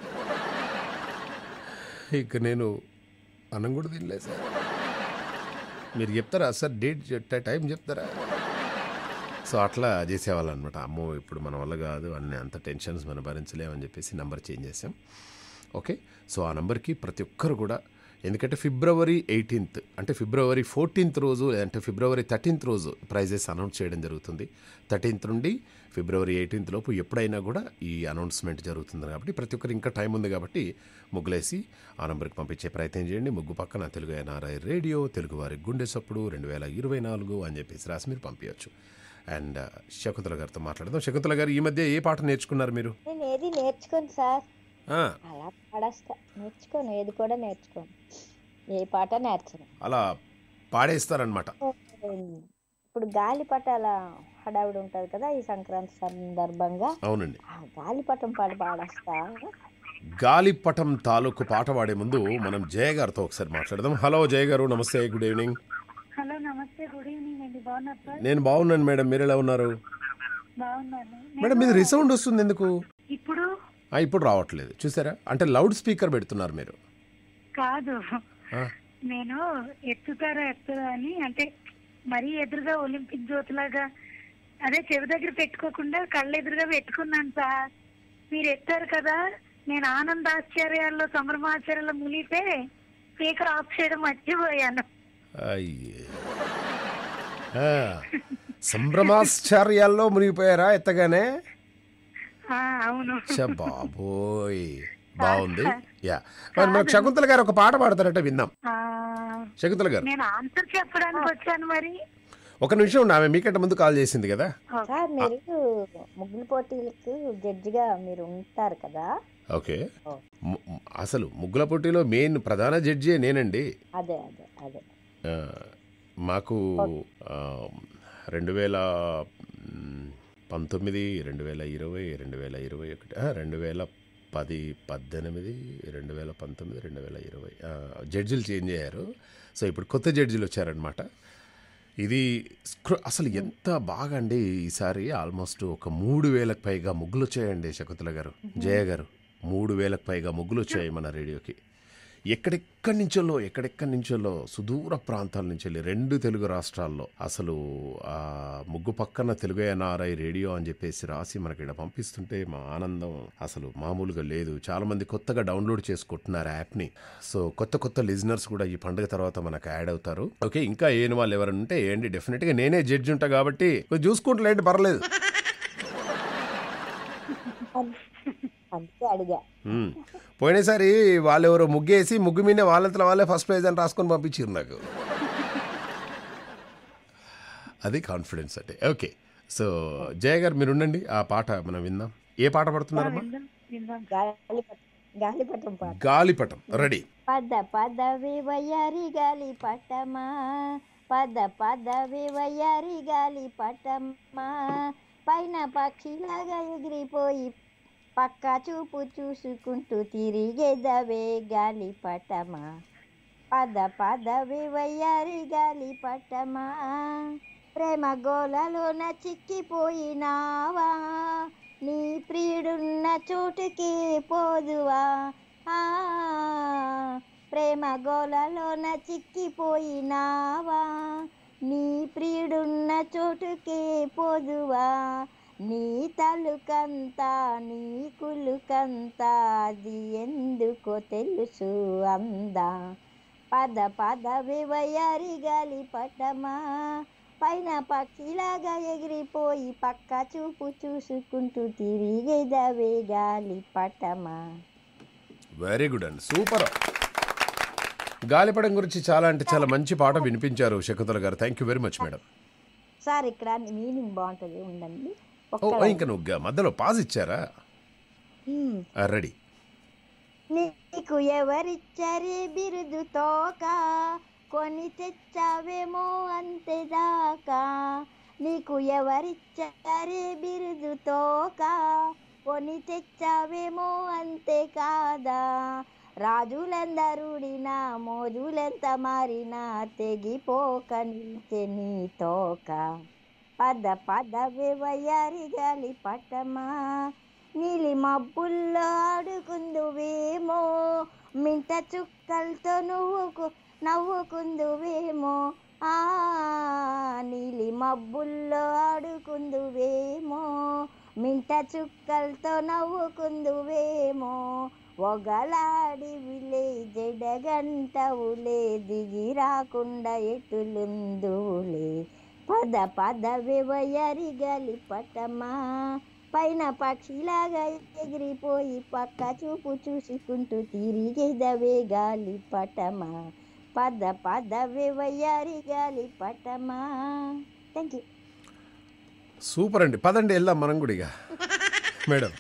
ఇక నేను అన్నం కూడా తినలేదు సార్, మీరు చెప్తారా సార్, డేట్ టైం చెప్తారా? సో అట్లా చేసేవాళ్ళు అనమాట. అమ్మో ఇప్పుడు మన వల్ల కాదు, అన్ని అంత టెన్షన్స్ మనం భరించలేమని చెప్పేసి నెంబర్ చేంజ్ చేసాం. ఓకే, సో ఆ నెంబర్కి ప్రతి ఒక్కరు కూడా, ఎందుకంటే February 18th అంటే February 14th రోజు, లేదంటే February 13th రోజు ప్రైజెస్ అనౌన్స్ చేయడం జరుగుతుంది. 13th నుండి February 18th లోపు ఎప్పుడైనా కూడా ఈ అనౌన్స్మెంట్ జరుగుతుంది కాబట్టి ప్రతి ఒక్కరు ఇంకా టైం ఉంది కాబట్టి ముగ్గులేసి ఆ నెంబర్కి పంపించే ప్రయత్నం చేయండి. ముగ్గు పక్కన తెలుగు NRI రేడియో, తెలుగువారి గుండె సప్పుడు 2024 అని చెప్పేసి రాసి మీరు పంపించవచ్చు. అండ్ శకుంతల గారితో మాట్లాడదాం. శకుంతల గారు, ఈ మధ్య ఏ పాట నేర్చుకున్నారు మీరు? నేను ఏది నేర్చుకోను సార్, అలా పాడేస్తా, నేర్చుకోను, ఏది కూడా నేర్చుకోను, ఏ పాట నేర్చను. అలా పాడేస్తారనమాట. ఇప్పుడు గాలిపటాల హడావుడి ఉంటది కదా ఈ సంక్రాంతి సందర్భంగా. అవునండి. ఆ గాలిపటం పాట పాడేస్తా. గాలిపటం తాలూకు పాట పాడే ముందు మనం జయ గారితో ఒకసారి మాట్లాడదాం. హలో జయ గారు, నమస్తే, గుడ్ ఈవినింగ్. హలో నమస్తే, గుడ్ ఈవినింగ్ అండి. బాగున్నారు సార్? నేను బాగున్నాను మేడం, మీరు ఎలా ఉన్నారు? బాగున్నాను మేడం. మీది రిసౌండ్ వస్తుంది ఎందుకు? ఇప్పుడు ఇప్పుడు రావట్లేదు, చూసారా? అంటే లౌడ్ స్పీకర్ పెడుతున్నారు మీరు. కాదు, నేను ఎత్తుతారా అని, అంటే మరీ ఎదురుగా ఒలింపిక్ జ్యోతిలాగా అదే చెవి దగ్గర పెట్టుకోకుండా కళ్ళ ఎదురుగా పెట్టుకున్నాను సార్. మీరు ఎత్తారు కదా, నేను ఆనందాశ్చర్యాల్లో సంభ్రమాశ్చర్యాల్లో మునిగితే స్పీకర్ ఆఫ్ చేయడం మర్చిపోయాను. అయ్యే, సంభ్రమాశ్చర్యాల్లో మునిగిపోయారా ఎత్తగానే? అవును బాబోయ్, బాగుంది. యా, మరి మనకు శకుంతల గారు ఒక పాట పాడతారట, విందాం. శకుంతల గారు, నేను ఆన్సర్ చెప్పడానికి వచ్చాను. మరి ఒక నిమిషం, ఆమె మీకంటే ముందు కాల్ చేసింది కదా. సార్ మీరు ముగ్గుల పోటీలకు జడ్జిగా మీరు ఉంటారు కదా. ఓకే, అసలు ముగ్గుల పోటీలో మెయిన్ ప్రధాన జడ్జి నేనండి. అదే అదే అదే మాకు 2019, 2020, 2021, 2010, 2018, 2019, 2020 జడ్జిలు చేంజ్ అయ్యారు. సో ఇప్పుడు కొత్త జడ్జిలు వచ్చారనమాట. ఇది అసలు ఎంత బాగా అండి, ఈసారి ఆల్మోస్ట్ ఒక 3000కు పైగా ముగ్గులు వచ్చాయండి శకుంతల గారు, జయ గారు. 3000కు పైగా ముగ్గులు వచ్చాయి మన రేడియోకి. ఎక్కడెక్కడి నుంచో సుదూర ప్రాంతాల నుంచి వెళ్ళి 2 తెలుగు రాష్ట్రాల్లో అసలు ఆ ముగ్గు పక్కన తెలుగు ఎన్ఆర్ఐ రేడియో అని చెప్పేసి రాసి మనకి ఇక్కడ పంపిస్తుంటే మా ఆనందం అసలు మామూలుగా లేదు. చాలా మంది కొత్తగా డౌన్లోడ్ చేసుకుంటున్నారు యాప్ని. సో కొత్త లిజనర్స్ కూడా ఈ పండుగ తర్వాత మనకు యాడ్ అవుతారు. ఓకే, ఇంకా ఏని వాళ్ళు ఎవరైనా ఉంటే ఏంటి, డెఫినెట్గా నేనే జడ్జి ఉంటా కాబట్టి చూసుకుంటలేండి, పర్లేదు. అందుకే అడిగా. పోయినసారి వాళ్ళెవరో ముగ్గేసి ముగ్గు మీద వాళ్ళంతా వాళ్ళే ఫస్ట్ ప్రైజ్ అని రాసుకొని పంపించారు నాకు. అది కాన్ఫిడెన్స్ అంటే. ఓకే, సో జయ గారు మీరు ఉండండి, ఆ పాట మనం విందాం. ఏ పాట పడుతున్నారమ్మా? గాలిపటం పాట. గాలిపటం రెడీ. పద పదవి వయ్యారి గాలిపటమా, పద పదవి వయ్యారి గాలిపటమా, పైన పక్షిలాగా ఎగిరిపోయి పక్క చూపు చూసుకుంటూ తిరిగేదవే గాలిపటమా, పద పదవి వయ్యారి గాలిపటమా, ప్రేమ గోలలోన చిక్కిపోయినావా, నీ ప్రియుడున్న చోటుకి పోదువా, ప్రేమ గోలలోన చిక్కిపోయినావా, నీ ప్రియుడున్న చోటుకి పోదువా, నీ తలుకంతా నీ కులుకంతా అది ఎందుకో తెలుసు అందా, పద పదవి వయ్యారి గాలిపటమా, పైన పక్షిలాగా ఎగిరిపోయి పక్క చూపు చూసుకుంటూ తిరిగేదవే గాలిపటమా. వెరీ గుడ్ అండి, సూపర్. గాలిపటం గురించి చాలా అంటే చాలా మంచి పాట వినిపించారు Shakuntala garu. Thank you very much madam. Sir ఇక్కడ మీనింగ్ బాగుంటుంది, ఉండండి. ఇంకా నువ్వు మధ్యలో పాజ్ ఇచ్చారా? రెడీ. నీకు ఎవరిచ్చారే బిరుదు తోక, కొని తెచ్చావేమో అంతేదాకా, నీకు ఎవరిచ్చారే బిరుదు తోక, కొని తెచ్చావేమో అంతే కాదా, రాజులందరుడినా మోజులెంత మారినా తెగిపోక నిలిచే నీ తోక, పద పదవి వయ్యారి గాలిపటమా, నీలి మబ్బుల్లో ఆడుకుందువేమో, మింట చుక్కలతో నవ్వుకుందువేమో, నీలి మబ్బుల్లో ఆడుకుందువేమో, మింట చుక్కలతో నవ్వుకుందువేమో, ఒగలాడివిలే జడగంటవులే దిగి రాకుండా ఎటులుందులే, పద పదవి వయ్యారి గాలిపటమా, పైన పక్షిలాగా ఎగిరిపోయి పక్క చూపు చూసుకుంటూ తిరిగేదవే గాలిపటమా, పద పదవి వయ్యారి గాలిపటమా. Thank you. సూపర్ అండి, పదండి వెళ్దాం మనం కూడా ఇక. మేడం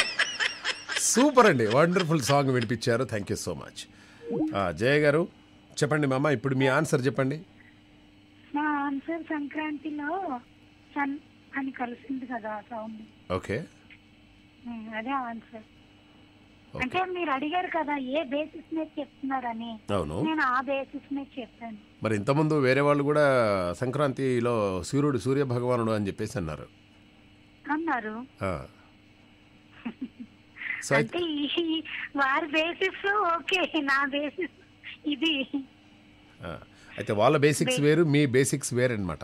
సూపర్ అండి, వండర్ఫుల్ సాంగ్ వినిపించారు. Thank you so much. Jaya garu చెప్పండి మామ, ఇప్పుడు మీ ఆన్సర్ చెప్పండి. నా ఆన్సర్ సంక్రాంతిలో సన్ అని కలిసింది కదా సౌండ్. ఓకే, అదే ఆన్సర్. అంటే మీరు అడిగారు కదా ఏ బేసిస్ మీద చెప్తున్నారని, అవును. నేను ఆ బేసిస్ మీద చెప్పాను. మరి ఇంతకుముందు వేరే వాళ్ళు కూడా సంక్రాంతిలో సూర్య భగవానుడు అని చెప్పేసి అన్నారు. అంటే వారి బేసిస్ ఓకే, నా బేసిస్ ఇది. అయితే వాళ్ళ బేసిక్స్ వేరు, మీ బేసిక్స్ వేరు అనమాట.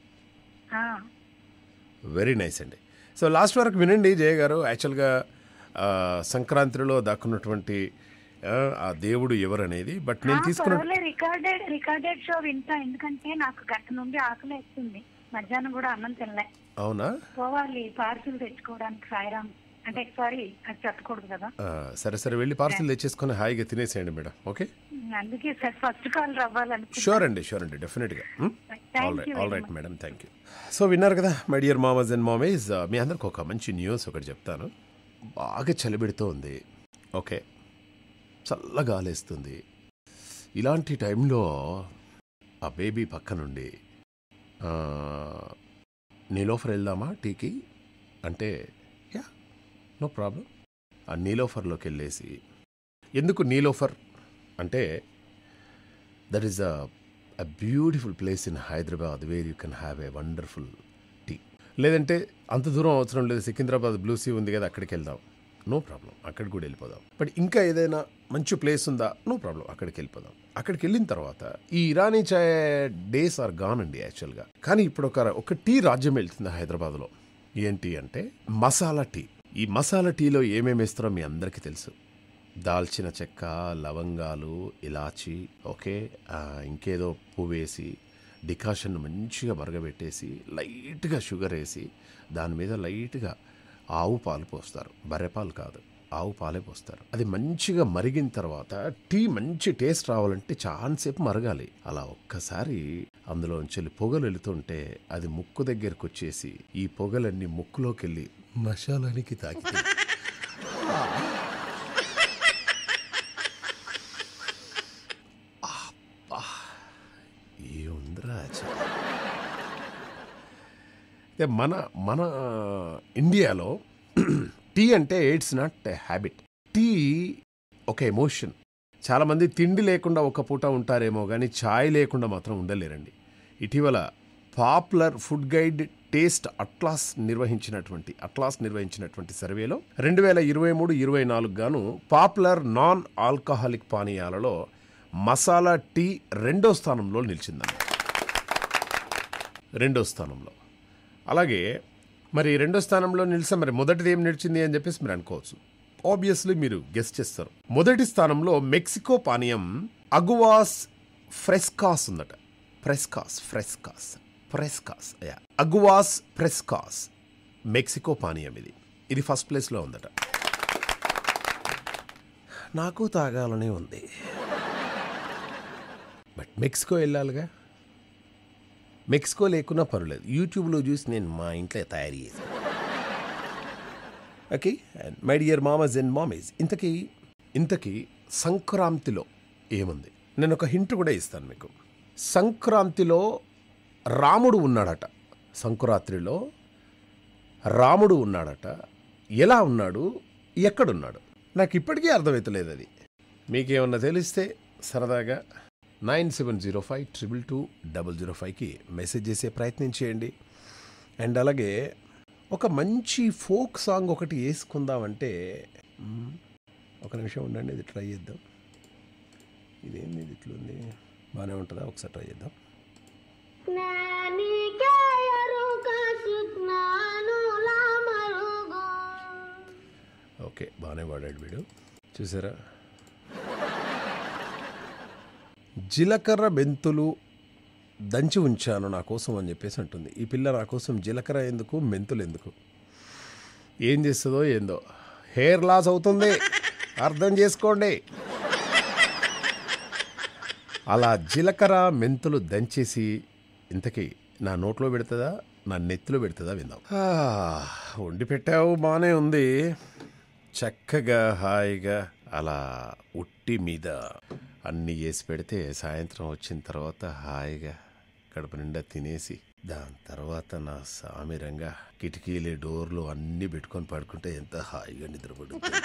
వెరీ నైస్ అండి. సో లాస్ట్ వరకు వినండి జయ గారు. యాక్చువల్గా సంక్రాంతిలో దాక్కున్నటువంటి ఆ దేవుడు ఎవరు అనేది. బట్ నేను తీసుకున్న రికార్డెడ్ షో వింటా, ఎందుకంటే నాకు గంట నుండి ఆకలి వేస్తుంది. మధ్యాహ్నం కూడా అన్నం తినలే. అవునా? పోవాలి పార్సిల్ తెచ్చుకోవడానికి సాయిరామ్. అంటే సారీ, అది చెప్పకూడదు కదా. సరే వెళ్ళి పార్సిల్ తెచ్చేసుకొని హాయిగా తినేసేయండి మేడం. ఓకే, అందుకే సార్ ఫస్ట్ కాల్ రావాలనుకుంటున్నాను. షూర్ అండి డెఫినెట్గా. All right madam, thank you. So విన్నారు కదా మై డియర్ మామస్ అండ్ మామీస్, మీ అందరికి ఒక మంచి న్యూస్ ఒకటి చెప్తాను. బాగా చలిబెడుతూ ఉంది, ఓకే, చల్లగా గాలేస్తుంది. ఇలాంటి టైంలో ఆ బేబీ పక్క నుండి నీలోఫర్ వెళ్దామా టీకి అంటే, యా నో ప్రాబ్లం. ఆ నీలోఫర్లోకి వెళ్ళేసి, ఎందుకు నీలోఫర్ అంటే that is a beautiful place in Hyderabad where you can have a wonderful tea. లేదంటే అంత దూరం అవసరం లేదు, సికింద్రాబాద్ బ్లూ సీ ఉంది కదా, అక్కడికి వెళ్దాం, నో ప్రాబ్లం, అక్కడికి కూడా వెళ్ళిపోదాం. బట్ ఇంకా ఏదైనా మంచి ప్లేస్ ఉందా, నో ప్రాబ్లం, అక్కడికి వెళ్ళిపోదాం. అక్కడికి వెళ్ళిన తర్వాత ఈ Irani chai days are gone అండి యాక్చువల్గా. కానీ ఇప్పుడు ఒక టీ రాజ్యం వెళ్తుంది హైదరాబాద్లో. ఏంటి అంటే మసాలా టీ. ఈ మసాలా టీలో ఏమేమి వేస్తారో మీ అందరికీ తెలుసు. దాల్చిన చెక్క, లవంగాలు, ఇలాచి, ఓకే, ఇంకేదో పువ్వేసి డికాషన్ మంచిగా మరగబెట్టేసి లైట్గా షుగర్ వేసి దాని మీద లైట్గా ఆవు పాలు పోస్తారు. బర్రెపాలు కాదు, ఆవు పాలే పోస్తారు. అది మంచిగా మరిగిన తర్వాత టీ మంచి టేస్ట్ రావాలంటే చాలాసేపు మరగాలి. అలా ఒక్కసారి అందులోంచి పొగలు వెళుతుంటే అది ముక్కు దగ్గరకు వచ్చేసి ఈ పొగలన్నీ ముక్కులోకి వెళ్ళి మసాలానికి తాకితే మన ఇండియాలో టీ అంటే it's not a habit. Tea ఒక ఎమోషన్. చాలామంది తిండి లేకుండా ఒక పూట ఉంటారేమో కానీ ఛాయ్ లేకుండా మాత్రం ఉండలేరండి. ఇటీవల popular food guide Taste Atlas నిర్వహించినటువంటి సర్వేలో 2023-24 గాను పాపులర్ నాన్ ఆల్కహాలిక్ పానీయాలలో మసాలా టీ రెండో స్థానంలో నిలిచిందండి. రెండో స్థానంలో. అలాగే మరి రెండో స్థానంలో నిలిస్తే మరి మొదటిది ఏం నిలిచింది అని చెప్పేసి మీరు అనుకోవచ్చు. ఆబ్వియస్లీ మీరు గెస్ చేస్తారు. మొదటి స్థానంలో మెక్సికో పానీయం అగువాస్ ఫ్రెస్కాస్ ఉందట. ఫ్రెస్కాస్ అగువాస్ ఫ్రెస్కాస్ మెక్సికో పానీయం. ఇది ఫస్ట్ ప్లేస్లో ఉందట. నాకు తాగాలనే ఉంది, బట్ మెక్సికో వెళ్ళాలిగా. మెక్సికో లేకున్నా పర్వాలేదు, యూట్యూబ్లో చూసి నేను మా ఇంట్లో తయారు చేశాను. ఓకే, అండ్ మై డియర్ మామస్ అండ్ మామీస్, ఇంతకీ సంక్రాంతిలో ఏముంది? నేను ఒక హింట్ కూడా ఇస్తాను మీకు. సంక్రాంతిలో రాముడు ఉన్నాడట. సంక్రాంతిలో రాముడు ఉన్నాడట. ఎలా ఉన్నాడు, ఎక్కడున్నాడు? నాకు ఇప్పటికీ అర్థమవుతలేదు అది. మీకేమన్నా తెలిస్తే సరదాగా 9705222005కి మెసేజ్ చేసే ప్రయత్నం చేయండి. అండ్ అలాగే ఒక మంచి ఫోక్ సాంగ్ ఒకటి వేసుకుందామంటే, ఒక నిమిషం ఉండండి, ఇది ట్రై చేద్దాం. ఇదేంది ఇది ఇట్లుంది, బాగానే ఉంటుందా? ఒకసారి ట్రై చేద్దాం. ఓకే, బాగానే పాడాడు వీడు, చూసారా? జీలకర్ర మెంతులు దంచి ఉంచాను నా కోసం అని చెప్పేసి అంటుంది ఈ పిల్ల. నా కోసం జీలకర్ర ఎందుకు, మెంతులు ఎందుకు? ఏం చేస్తుందో ఏందో, హెయిర్ లాస్ అవుతుంది, అర్థం చేసుకోండి. అలా జీలకర్ర మెంతులు దంచేసి ఇంతకీ నా నోట్లో పెడుతుందా, నా నెత్తిలో పెడుతుందా విందాం. వండి పెట్టావు, బాగానే ఉంది, చక్కగా హాయిగా అలా ఉట్టి మీద అన్నీ చేసి పెడితే సాయంత్రం వచ్చిన తర్వాత హాయిగా కడుపు నిండా తినేసి దాని తర్వాత నా సామిరంగా కిటికీలు డోర్లు అన్నీ పెట్టుకొని పడుకుంటే ఎంత హాయిగా నిద్రపడుతుంది.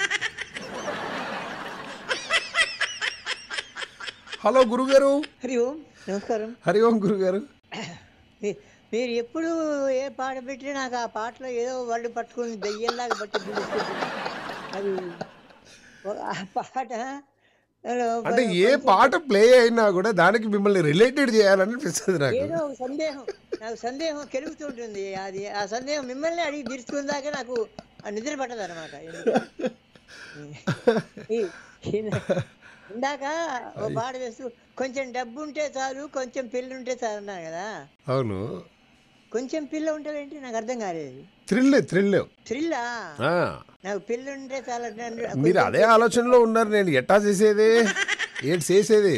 హలో గురుగారు. హరి ఓం, నమస్కారం. హరి ఓం గురుగారు. మీరు ఎప్పుడు ఏ పాట పెట్టినా నాకు ఆ పాటలో ఏదో వాళ్ళు పట్టుకుని దెయ్యంలాగా పట్టి పిలుస్తుంది. అది ఆ పాట అంటే ఏ పాట ప్లే అయినా కూడా దానికి మిమ్మల్ని రిలేటెడ్ చేయాలని అనిపిస్తుంది నాకు. ఏదో ఒక సందేహం కెలుగుతుంటుంది. అది ఆ సందేహం మిమ్మల్ని అడిగి తీర్చుకుందాక నాకు నిద్ర పట్టదు అనమాట. ఇందాక ఓ పాట వేస్తూ కొంచెం డబ్బు ఉంటే చాలు కొంచెం పిల్ల ఉంటే చాలు అన్నారు కదా. అవును. కొంచెం పిల్ల ఉంటుందేంటి నాకు అర్థం కాలేదు. థ్రిల్లా నాకు పిల్ల ఉంటే చాలా. మీరు అదే ఆలోచనలో ఉన్నారు. నేను ఎట్టా చేసేది ఏంటి చేసేది.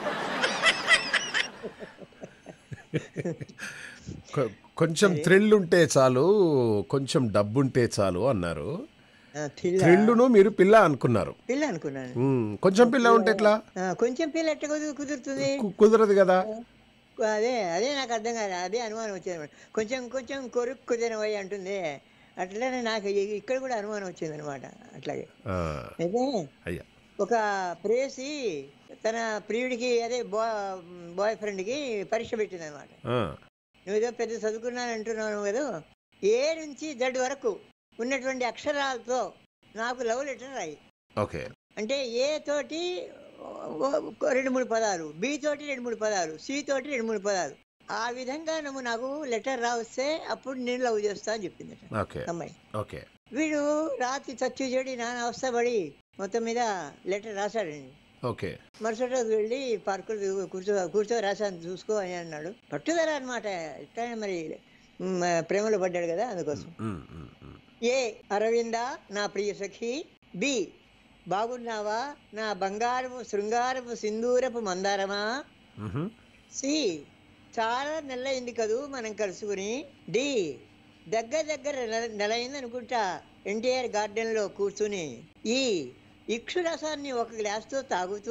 కొంచెం థ్రిల్ ఉంటే చాలు కొంచెం డబ్బు ఉంటే చాలు అన్నారు. థ్రిల్లును మీరు పిల్ల అనుకున్నారు. పిల్ల అనుకున్నాను. కొంచెం పిల్ల ఉంటే ఎట్లా? కొంచెం పిల్ల ఎట్లా కుదురుతుంది? కుదరదు కదా. అదే నాకు అర్థం కాదు. అదే అనుమానం వచ్చేది. కొంచెం కొరుక్కు తినవై అంటుంది. అట్లనే నాకు ఇక్కడ కూడా అనుమానం వచ్చింది అనమాట. అట్లాగే అయితే ఒక ప్రేయసి తన ప్రియుడికి అదే బాయ్ ఫ్రెండ్కి పరీక్ష పెట్టింది అనమాట. నువ్వేదో పెద్ద చదువుకున్నాను అంటున్నాను కదా, ఏ నుంచి జడ్ వరకు ఉన్నటువంటి అక్షరాలతో నాకు లవ్ లెటర్ రాయి. ఓకే. అంటే ఏ తోటి 2-3 పదాలు, బి తోటి 2-3 పదాలు, సి తోటి 2-3 పదాలు, ఆ విధంగా నువ్వు నాకు లెటర్ రావస్తే అప్పుడు నేను లవ్ చేస్తా అని చెప్పింది అమ్మాయి. వీడు రాత్రి చచ్చు చెడి నాన్న అవస్థపడి మొత్తం మీద లెటర్ రాశాడండి. మరుసటి రోజు వెళ్ళి పార్కులు కూర్చో రాశాను చూసుకో అని అన్నాడు. పట్టుదల అనమాట. ఎట్లా మరి ప్రేమలో పడ్డాడు కదా, అందుకోసం. ఏ అరవింద నా ప్రియ సఖి, బి బాగున్నావా నా బంగారము శృంగారపు సింధూరపు మందారమా, సి చాలా నెలయింది కదూ మనం కలుసుకుని, డి దగ్గర నెలయింది అనుకుంటా ఎన్టీఆర్ గార్డెన్ లో కూర్చుని, ఈ ఇక్షు రసాన్ని ఒక గ్లాస్తో తాగుతూ,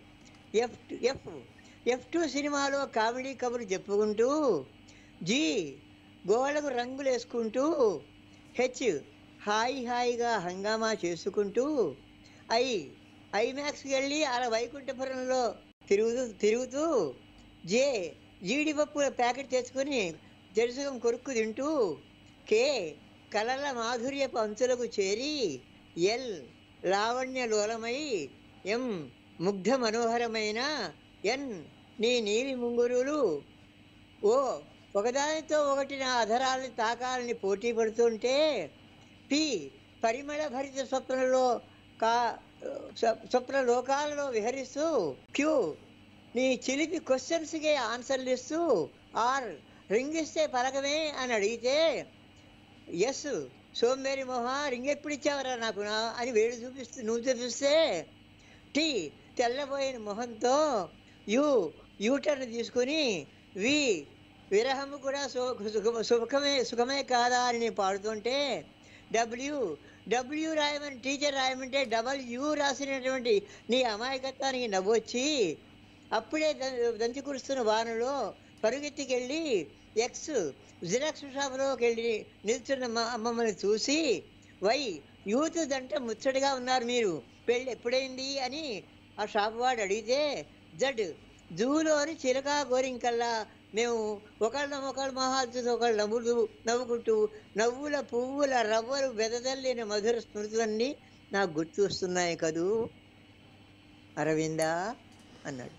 F2 సినిమాలో కామెడీ కబుర్లు చెప్పుకుంటూ, జి గోడకు రంగులు వేసుకుంటూ, హెచ్ హాయిగా హంగామా చేసుకుంటూ, ఐమాక్స్కి వెళ్ళి అలా వైకుంఠపురంలో తిరుగుతూ, జే జీడిపప్పు ప్యాకెట్ తెచ్చుకొని జరుసగం కొరుక్కు తింటూ, కే కలల మాధుర్యపు అంచులకు చేరి, ఎల్ లావణ్య లోలమై, ఎం ముగ్ధ మనోహరమైన, ఎన్ నీ నీలి ముంగురులు, ఓ ఒకదానితో ఒకటి నా అధరాలని తాకాలని పోటీ పడుతుంటే, పి పరిమళ భరిత స్వప్న లోకాలలో విహరిస్తూ, క్యూ నీ చిలిపి క్వశ్చన్స్కి ఆన్సర్లు ఇస్తూ, ఆర్ రింగిస్తే పలకమే అని అడిగితే, ఎస్ సోంబేరి మొహ రింగ్ ఎప్పుడు ఇచ్చావరా నాకు అని నువ్వు చూపిస్తే, టీ తెల్లబోయిన మొహంతో యూటర్న్ తీసుకుని, విరహము కూడా సుఖమే కాదా అని నేను పాడుతుంటే, డబ్ల్యూ రాయమని టీచర్ రాయమంటే డబ్ల్యూ రాసినటువంటి నీ అమాయకత్వానికి నవ్వొచ్చి, అప్పుడే దంచి కురుస్తున్న వానలో పరుగెత్తికెళ్ళి ఎక్స్ జిరాక్స్ షాపులోకి వెళ్ళి నిల్చున్న అమ్మమ్మని చూసి, వై యూత్ దంట ముచ్చటగా ఉన్నారు మీరు, పెళ్ళి ఎప్పుడైంది అని ఆ షాపు వాడు అడిగితే, జడ్ జూలోని చిలకా గోరింకల్లా మేము ఒకళ్ళ మొహాలు చూసి ఒకళ్ళు నవ్వుకుంటూ నవ్వుల పువ్వుల రవ్వలు వెదజల్లిన మధుర స్మృతులన్నీ నాకు గుర్తు వస్తున్నాయి కదూ అరవిందా అన్నాడు.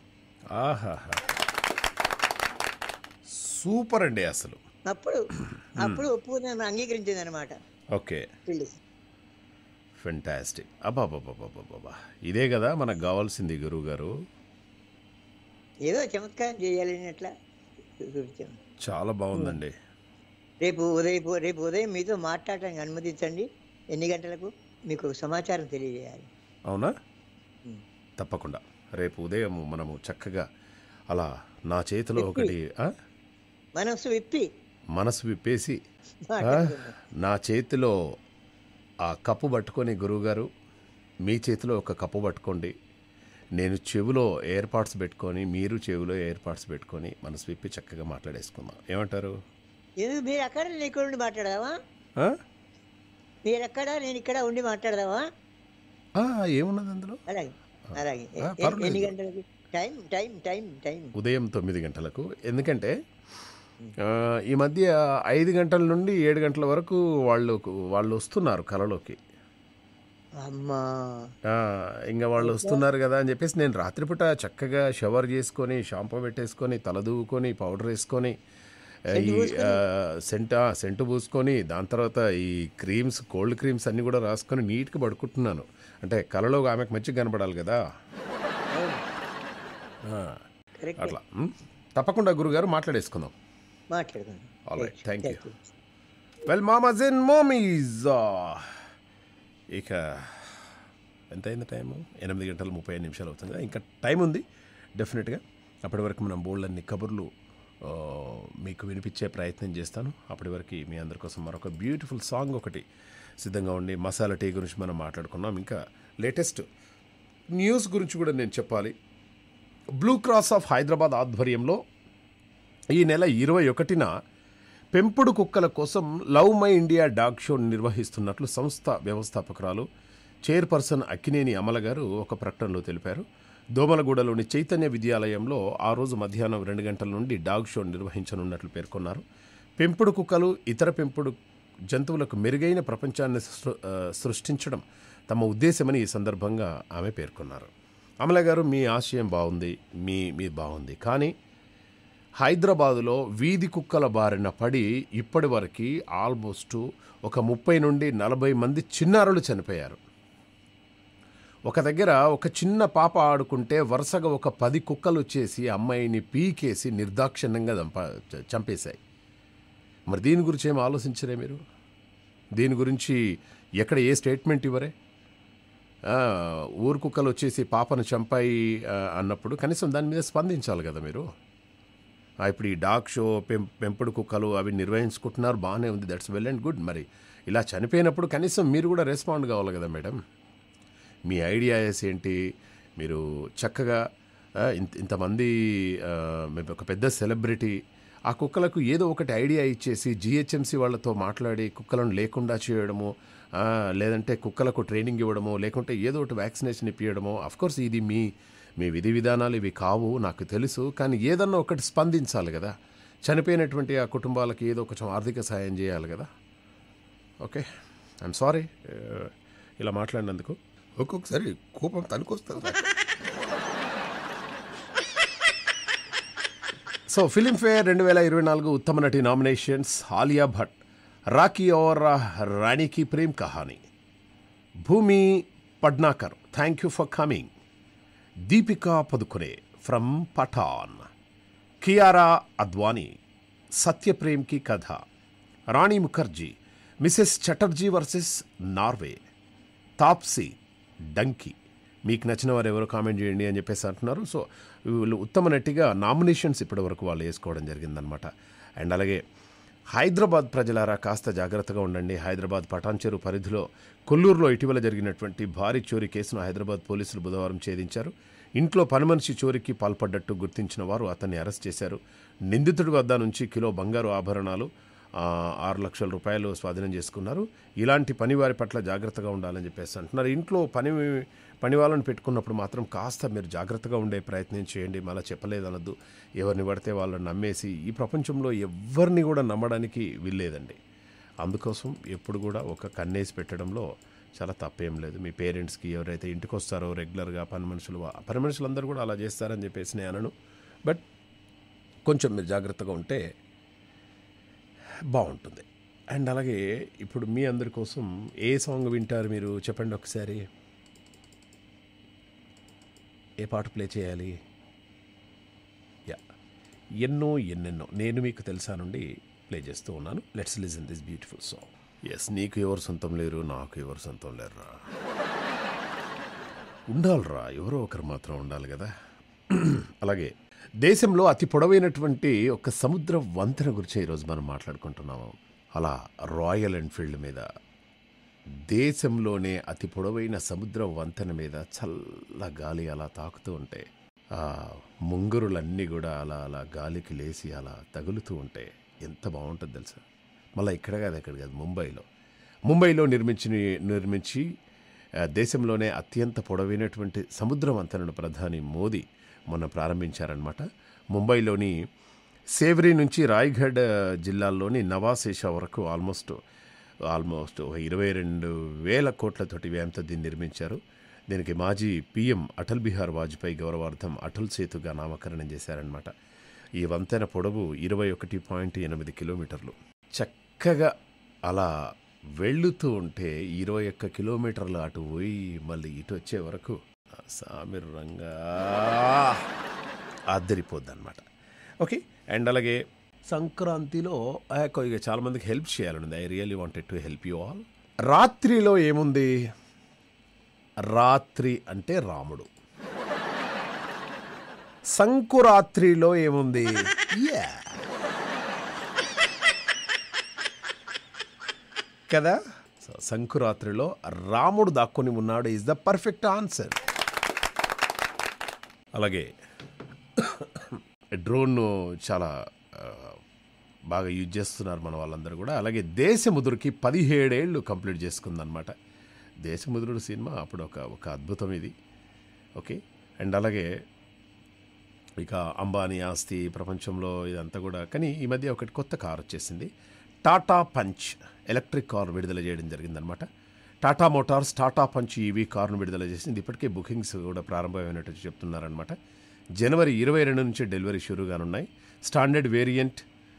సూపర్ అండి. అసలు అప్పుడు ఒప్పుకుందని అంగీకరించింది అనమాట. Okay, fantastic. అబ్బాబాబాబాబా, ఇదే కదా మనకు కావాల్సింది గురువు గారు. ఏదో చమత్కారం చేయాలి అట్లా చాలా బాగుందండి. రేపు ఉదయం మీతో మాట్లాడటానికి అనుమతించండి. ఎన్ని గంటలకు మీకు సమాచారం తెలియజేయాలి. అవునా? తప్పకుండా. రేపు ఉదయం మనము చక్కగా అలా నా చేతిలో ఒకటి మనసు విప్పేసి నా చేతిలో ఆ కప్పు పట్టుకొని, గురువుగారు మీ చేతిలో ఒక కప్పు పట్టుకోండి, నేను చెవిలో ఎయిర్ పాడ్స్ పెట్టుకొని, మీరు చెవిలో ఎయిర్ పాడ్స్ పెట్టుకొని మనసు విప్పి చక్కగా మాట్లాడేసుకుందాం. ఏమంటారు? మీరు అక్కడ నేను ఇక్కడ ఉండి మాట్లాడదామా? ఆ? మీరు ఎక్కడ నేను ఇక్కడ ఉండి మాట్లాడదామా? ఏమున్నది అందులో? అలాగే అలాగే. పర్వాలేదు. ఎన్ని గంటలకి? టైం టైం టైం టైం ఉదయం 9 గంటలకు. ఎందుకంటే ఈ మధ్య 5 గంటల నుండి 7 గంటల వరకు వాళ్ళు వస్తున్నారు కలలోకి. అమ్మా ఇంకా వాళ్ళు వస్తున్నారు కదా అని చెప్పేసి నేను రాత్రిపూట చక్కగా షవర్ చేసుకొని, షాంపూ పెట్టేసుకొని, తల దూవుకొని, పౌడర్ వేసుకొని, ఈ సెంటు పూసుకొని, దాని తర్వాత ఈ క్రీమ్స్, కోల్డ్ క్రీమ్స్ అన్నీ కూడా రాసుకొని నీట్గా పడుకుంటున్నాను. అంటే కలలో ఆమెకు మంచిగా కనపడాలి కదా. అట్లా తప్పకుండా గురుగారు మాట్లాడేసుకుందాం. All right, thank you. వెల్ మామాజ్ అండ్ మామీస్, ఇక ఎంత అయింది టైము? 8 గంటల 35 నిమిషాలు అవుతుంది కదా. ఇంకా టైం ఉంది డెఫినెట్గా. అప్పటి వరకు మనం బోల్డన్ని కబుర్లు మీకు వినిపించే ప్రయత్నం చేస్తాను. అప్పటి వరకు మీ అందరి కోసం మరొక బ్యూటిఫుల్ సాంగ్ ఒకటి సిద్ధంగా ఉండి, మసాలా టీ గురించి మనం మాట్లాడుకున్నాం. ఇంకా లేటెస్ట్ న్యూస్ గురించి కూడా నేను చెప్పాలి. బ్లూ క్రాస్ ఆఫ్ హైదరాబాద్ ఆధ్వర్యంలో ఈ నెల 21న పెంపుడు కుక్కల కోసం love my India dog show నిర్వహిస్తున్నట్లు సంస్థ వ్యవస్థాపకురాలు చైర్పర్సన్ అక్కినేని అమల గారు ఒక ప్రకటనలో తెలిపారు. దోమలగూడలోని చైతన్య విద్యాలయంలో ఆ రోజు మధ్యాహ్నం 2 గంటల నుండి డాగ్ షో నిర్వహించనున్నట్లు పేర్కొన్నారు. పెంపుడు కుక్కలు, ఇతర పెంపుడు జంతువులకు మెరుగైన ప్రపంచాన్ని సృష్టించడం తమ ఉద్దేశమని ఈ సందర్భంగా ఆమె పేర్కొన్నారు. అమల గారు, మీ ఆశయం బాగుంది, మీ బాగుంది, కానీ హైదరాబాదులో వీధి కుక్కల బారిన పడి ఇప్పటి వరకు ఆల్మోస్ట్ ఒక 30 నుండి 40 మంది చిన్నారులు చనిపోయారు. ఒక దగ్గర ఒక చిన్న పాప ఆడుకుంటే వరుసగా ఒక 10 కుక్కలు వచ్చేసి అమ్మాయిని పీకేసి నిర్దాక్షిణ్యంగా చంపేశాయి. మరి దీని గురించి ఏం ఆలోచించరే మీరు? దీని గురించి ఎక్కడ ఏ స్టేట్మెంట్ ఇవ్వరే? ఊరు కుక్కలు వచ్చేసి పాపను చంపాయి అన్నప్పుడు కనీసం దాని మీద స్పందించాలి కదా మీరు. ఇప్పుడు ఈ డాగ్ షో, పెంపుడు కుక్కలు అవి నిర్వహించుకుంటున్నారు, బాగానే ఉంది, దట్స్ వెల్ అండ్ గుడ్. మరి ఇలా చనిపోయినప్పుడు కనీసం మీరు కూడా రెస్పాండ్ కావాలి కదా మేడం. మీ ఐడియాస్ ఏంటి? మీరు చక్కగా ఇంతమంది ఒక పెద్ద సెలబ్రిటీ, ఆ కుక్కలకు ఏదో ఒకటి ఐడియా ఇచ్చేసి జిహెచ్ఎంసీ వాళ్ళతో మాట్లాడి కుక్కలను లేకుండా చేయడము, లేదంటే కుక్కలకు ట్రైనింగ్ ఇవ్వడమో, లేకుంటే ఏదో ఒకటి వ్యాక్సినేషన్ ఇప్పించడమో. అఫ్కోర్స్ ఇది మీ విధి విధానాలు ఇవి కావు, నాకు తెలుసు, కానీ ఏదన్నా ఒకటి స్పందించాలి కదా. చనిపోయినటువంటి ఆ కుటుంబాలకి ఏదో కొంచెం ఆర్థిక సాయం చేయాలి కదా. ఓకే, ఐఎమ్ సారీ ఇలా మాట్లాడినందుకు. ఒక్కొక్కసారి కోపం తనుకొస్తుంది. సో ఫిలింఫేర్ 2024 ఉత్తమ నటి నామినేషన్స్: ఆలియా భట్, రాఖీ और रानी की प्रेम कहानी, Bhumi Pednekar, thank you for coming, Deepika Padukone from Pathaan, Kiara Advani, Satyaprem ki Katha, Rani Mukerji, Mrs Chatterjee versus Norway, Taapsee, Dunki. మీకు నచ్చిన వారు ఎవరో కామెంట్ చేయండి అని చెప్పేసి అంటున్నారు. సో వీళ్ళు ఉత్తమ నటిగా నామినేషన్స్ ఇప్పటి వరకు వాళ్ళు వేసుకోవడం జరిగిందనమాట. అండ్ అలాగే హైదరాబాద్ ప్రజలారా కాస్త జాగ్రత్తగా ఉండండి. హైదరాబాద్ పటాన్ చెరువు పరిధిలో కొల్లూరులో ఇటీవల జరిగినటువంటి భారీ చోరీ కేసును హైదరాబాద్ పోలీసులు బుధవారం ఛేదించారు. ఇంట్లో పని మనిషి చోరీకి పాల్పడ్డట్టు గుర్తించిన వారు అతన్ని అరెస్ట్ చేశారు. నిందితుడి వద్ద నుంచి కిలో బంగారు ఆభరణాలు, 6 లక్షల రూపాయలు స్వాధీనం చేసుకున్నారు. ఇలాంటి పని వారి పట్ల జాగ్రత్తగా ఉండాలని చెప్పేసి అంటున్నారు. ఇంట్లో పని వాళ్ళని పెట్టుకున్నప్పుడు మాత్రం కాస్త మీరు జాగ్రత్తగా ఉండే ప్రయత్నం చేయండి. మళ్ళీ చెప్పలేదనద్దు. ఎవరిని పడితే వాళ్ళని నమ్మేసి ఈ ప్రపంచంలో ఎవరిని కూడా నమ్మడానికి వీల్లేదండి. అందుకోసం ఎప్పుడు కూడా ఒక కన్నేసి పెట్టడంలో చాలా తప్పేం లేదు. మీ పేరెంట్స్కి ఎవరైతే ఇంటికి వస్తారో రెగ్యులర్గా పని మనుషులందరూ కూడా అలా చేస్తారని చెప్పేసి నేను అనను. బట్ కొంచెం మీరు జాగ్రత్తగా ఉంటే బాగుంటుంది. అండ్ అలాగే ఇప్పుడు మీ అందరి కోసం ఏ సాంగ్ వింటారు మీరు చెప్పండి ఒకసారి. ఏ పాట ప్లే చేయాలి? ఎన్నెన్నో నేను మీకు తెలుసా నుండి ప్లే చేస్తూ ఉన్నాను. Let's listen this beautiful song. Yes, నీకు ఎవరు సొంతం లేరు, నాకు ఎవరు సొంతం లేరురా. ఉండాలిరా, ఎవరో ఒకరు మాత్రం ఉండాలి కదా. అలాగే దేశంలో అతి పొడవైనటువంటి ఒక సముద్ర వంతెన గురించి ఈరోజు మనం మాట్లాడుకుంటున్నాము. అలా రాయల్ ఎన్ఫీల్డ్ మీద దేశంలోనే అతి పొడవైన సముద్ర వంతెన మీద చల్ల గాలి అలా తాకుతూ ఉంటే ఆ ముంగురులన్నీ కూడా అలా అలా గాలికి లేచి అలా తగులుతూ ఉంటే ఎంత బాగుంటుంది తెలుసా. మళ్ళీ ఇక్కడ కాదు ముంబైలో నిర్మించి దేశంలోనే అత్యంత పొడవైనటువంటి సముద్ర వంతెనను ప్రధాని మోదీ మొన్న ప్రారంభించారనమాట. ముంబైలోని సేవరీ నుంచి రాయ్గఢ్ జిల్లాల్లోని నవాశేష వరకు ఆల్మోస్ట్ 22,000 కోట్లతోటి వ్యయంతో దీన్ని నిర్మించారు. దీనికి మాజీ పీఎం అటల్ బిహార్ వాజ్పేయి గౌరవార్థం అటల్ సేతుగా నామకరణం చేశారనమాట. ఈ వంతెన పొడవు 21.8 కిలోమీటర్లు. చక్కగా అలా వెళుతూ ఉంటే 21 కిలోమీటర్లు అటు పోయి మళ్ళీ ఇటు వచ్చే వరకు సామిరంగా ఆద్దరిపోద్ది అనమాట. ఓకే. అండ్ అలాగే సంక్రాంతిలో ఇక చాలామందికి హెల్ప్ చేయాలనుంది. I really wanted to help you all. రాత్రిలో ఏముంది? రాత్రి అంటే రాముడు. సంకురాత్రిలో ఏముంది? కదా. సో సంకురాత్రిలో రాముడు దాక్కుని ఉన్నాడు ఈజ్ ద పర్ఫెక్ట్ ఆన్సర్. అలాగే డ్రోన్ చాలా బాగా యూజ్ చేస్తున్నారు మన వాళ్ళందరూ కూడా. అలాగే దేశముద్రుకి 17 ఏళ్ళు కంప్లీట్ చేసుకుందనమాట. దేశముద్రుడు సినిమా అప్పుడు ఒక అద్భుతం ఇది. ఓకే. అండ్ అలాగే ఇక అంబానీ ఆస్తి ప్రపంచంలో ఇదంతా కూడా. కానీ ఈ మధ్య ఒకటి కొత్త కార్ వచ్చేసింది. టాటా పంచ్ ఎలక్ట్రిక్ కార్ విడుదల చేయడం జరిగిందనమాట. Tata Motors Tata Punch EV కార్ను విడుదల చేసింది. ఇప్పటికే బుకింగ్స్ కూడా ప్రారంభమైనట్టు చెప్తున్నారనమాట. జనవరి 22 నుంచి డెలివరీ షురుగానున్నాయి. Standard variant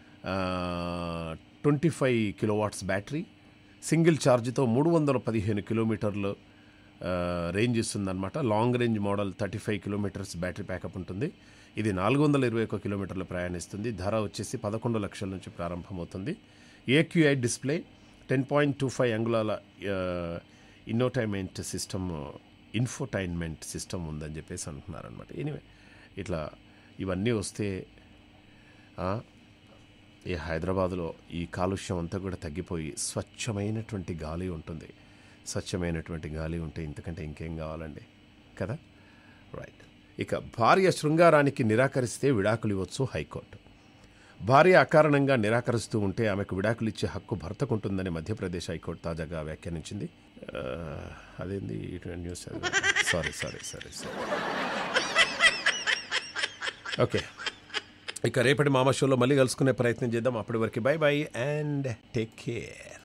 25 kilowatts battery, single ఛార్జ్తో 315 కిలోమీటర్లు రేంజ్ ఇస్తుందన్నమాట. Long range model 35 kilometres battery pack up ఉంటుంది. ఇది 421 కిలోమీటర్లు ప్రయాణిస్తుంది. ధర వచ్చేసి 11 లక్షల నుంచి ప్రారంభమవుతుంది. ఏక్యూఐ డిస్ప్లే, 10.25 అంగుళాల ఇన్ఫోటైన్మెంట్ సిస్టమ్ ఉందని చెప్పేసి అంటున్నారనమాట. ఎనీవే ఇట్లా ఇవన్నీ వస్తే ఈ హైదరాబాదులో ఈ కాలుష్యం అంతా కూడా తగ్గిపోయి స్వచ్ఛమైనటువంటి గాలి ఉంటుంది. స్వచ్ఛమైనటువంటి గాలి ఉంటే ఇంతకంటే ఇంకేం కావాలండి కదా. రైట్. ఇక భార్య శృంగారానికి నిరాకరిస్తే విడాకులు ఇవ్వచ్చు హైకోర్టు. భార్య అకారణంగా నిరాకరిస్తూ ఉంటే ఆమెకు విడాకులు ఇచ్చే హక్కు భర్తకుంటుందని మధ్యప్రదేశ్ హైకోర్టు తాజాగా వ్యాఖ్యానించింది. అదేంది న్యూస్? సారీ. ఓకే. ఇక రేపటి మామ షోలో మళ్ళీ కలుసుకునే ప్రయత్నం చేద్దాం. అప్పటి వరకు bye bye and take care.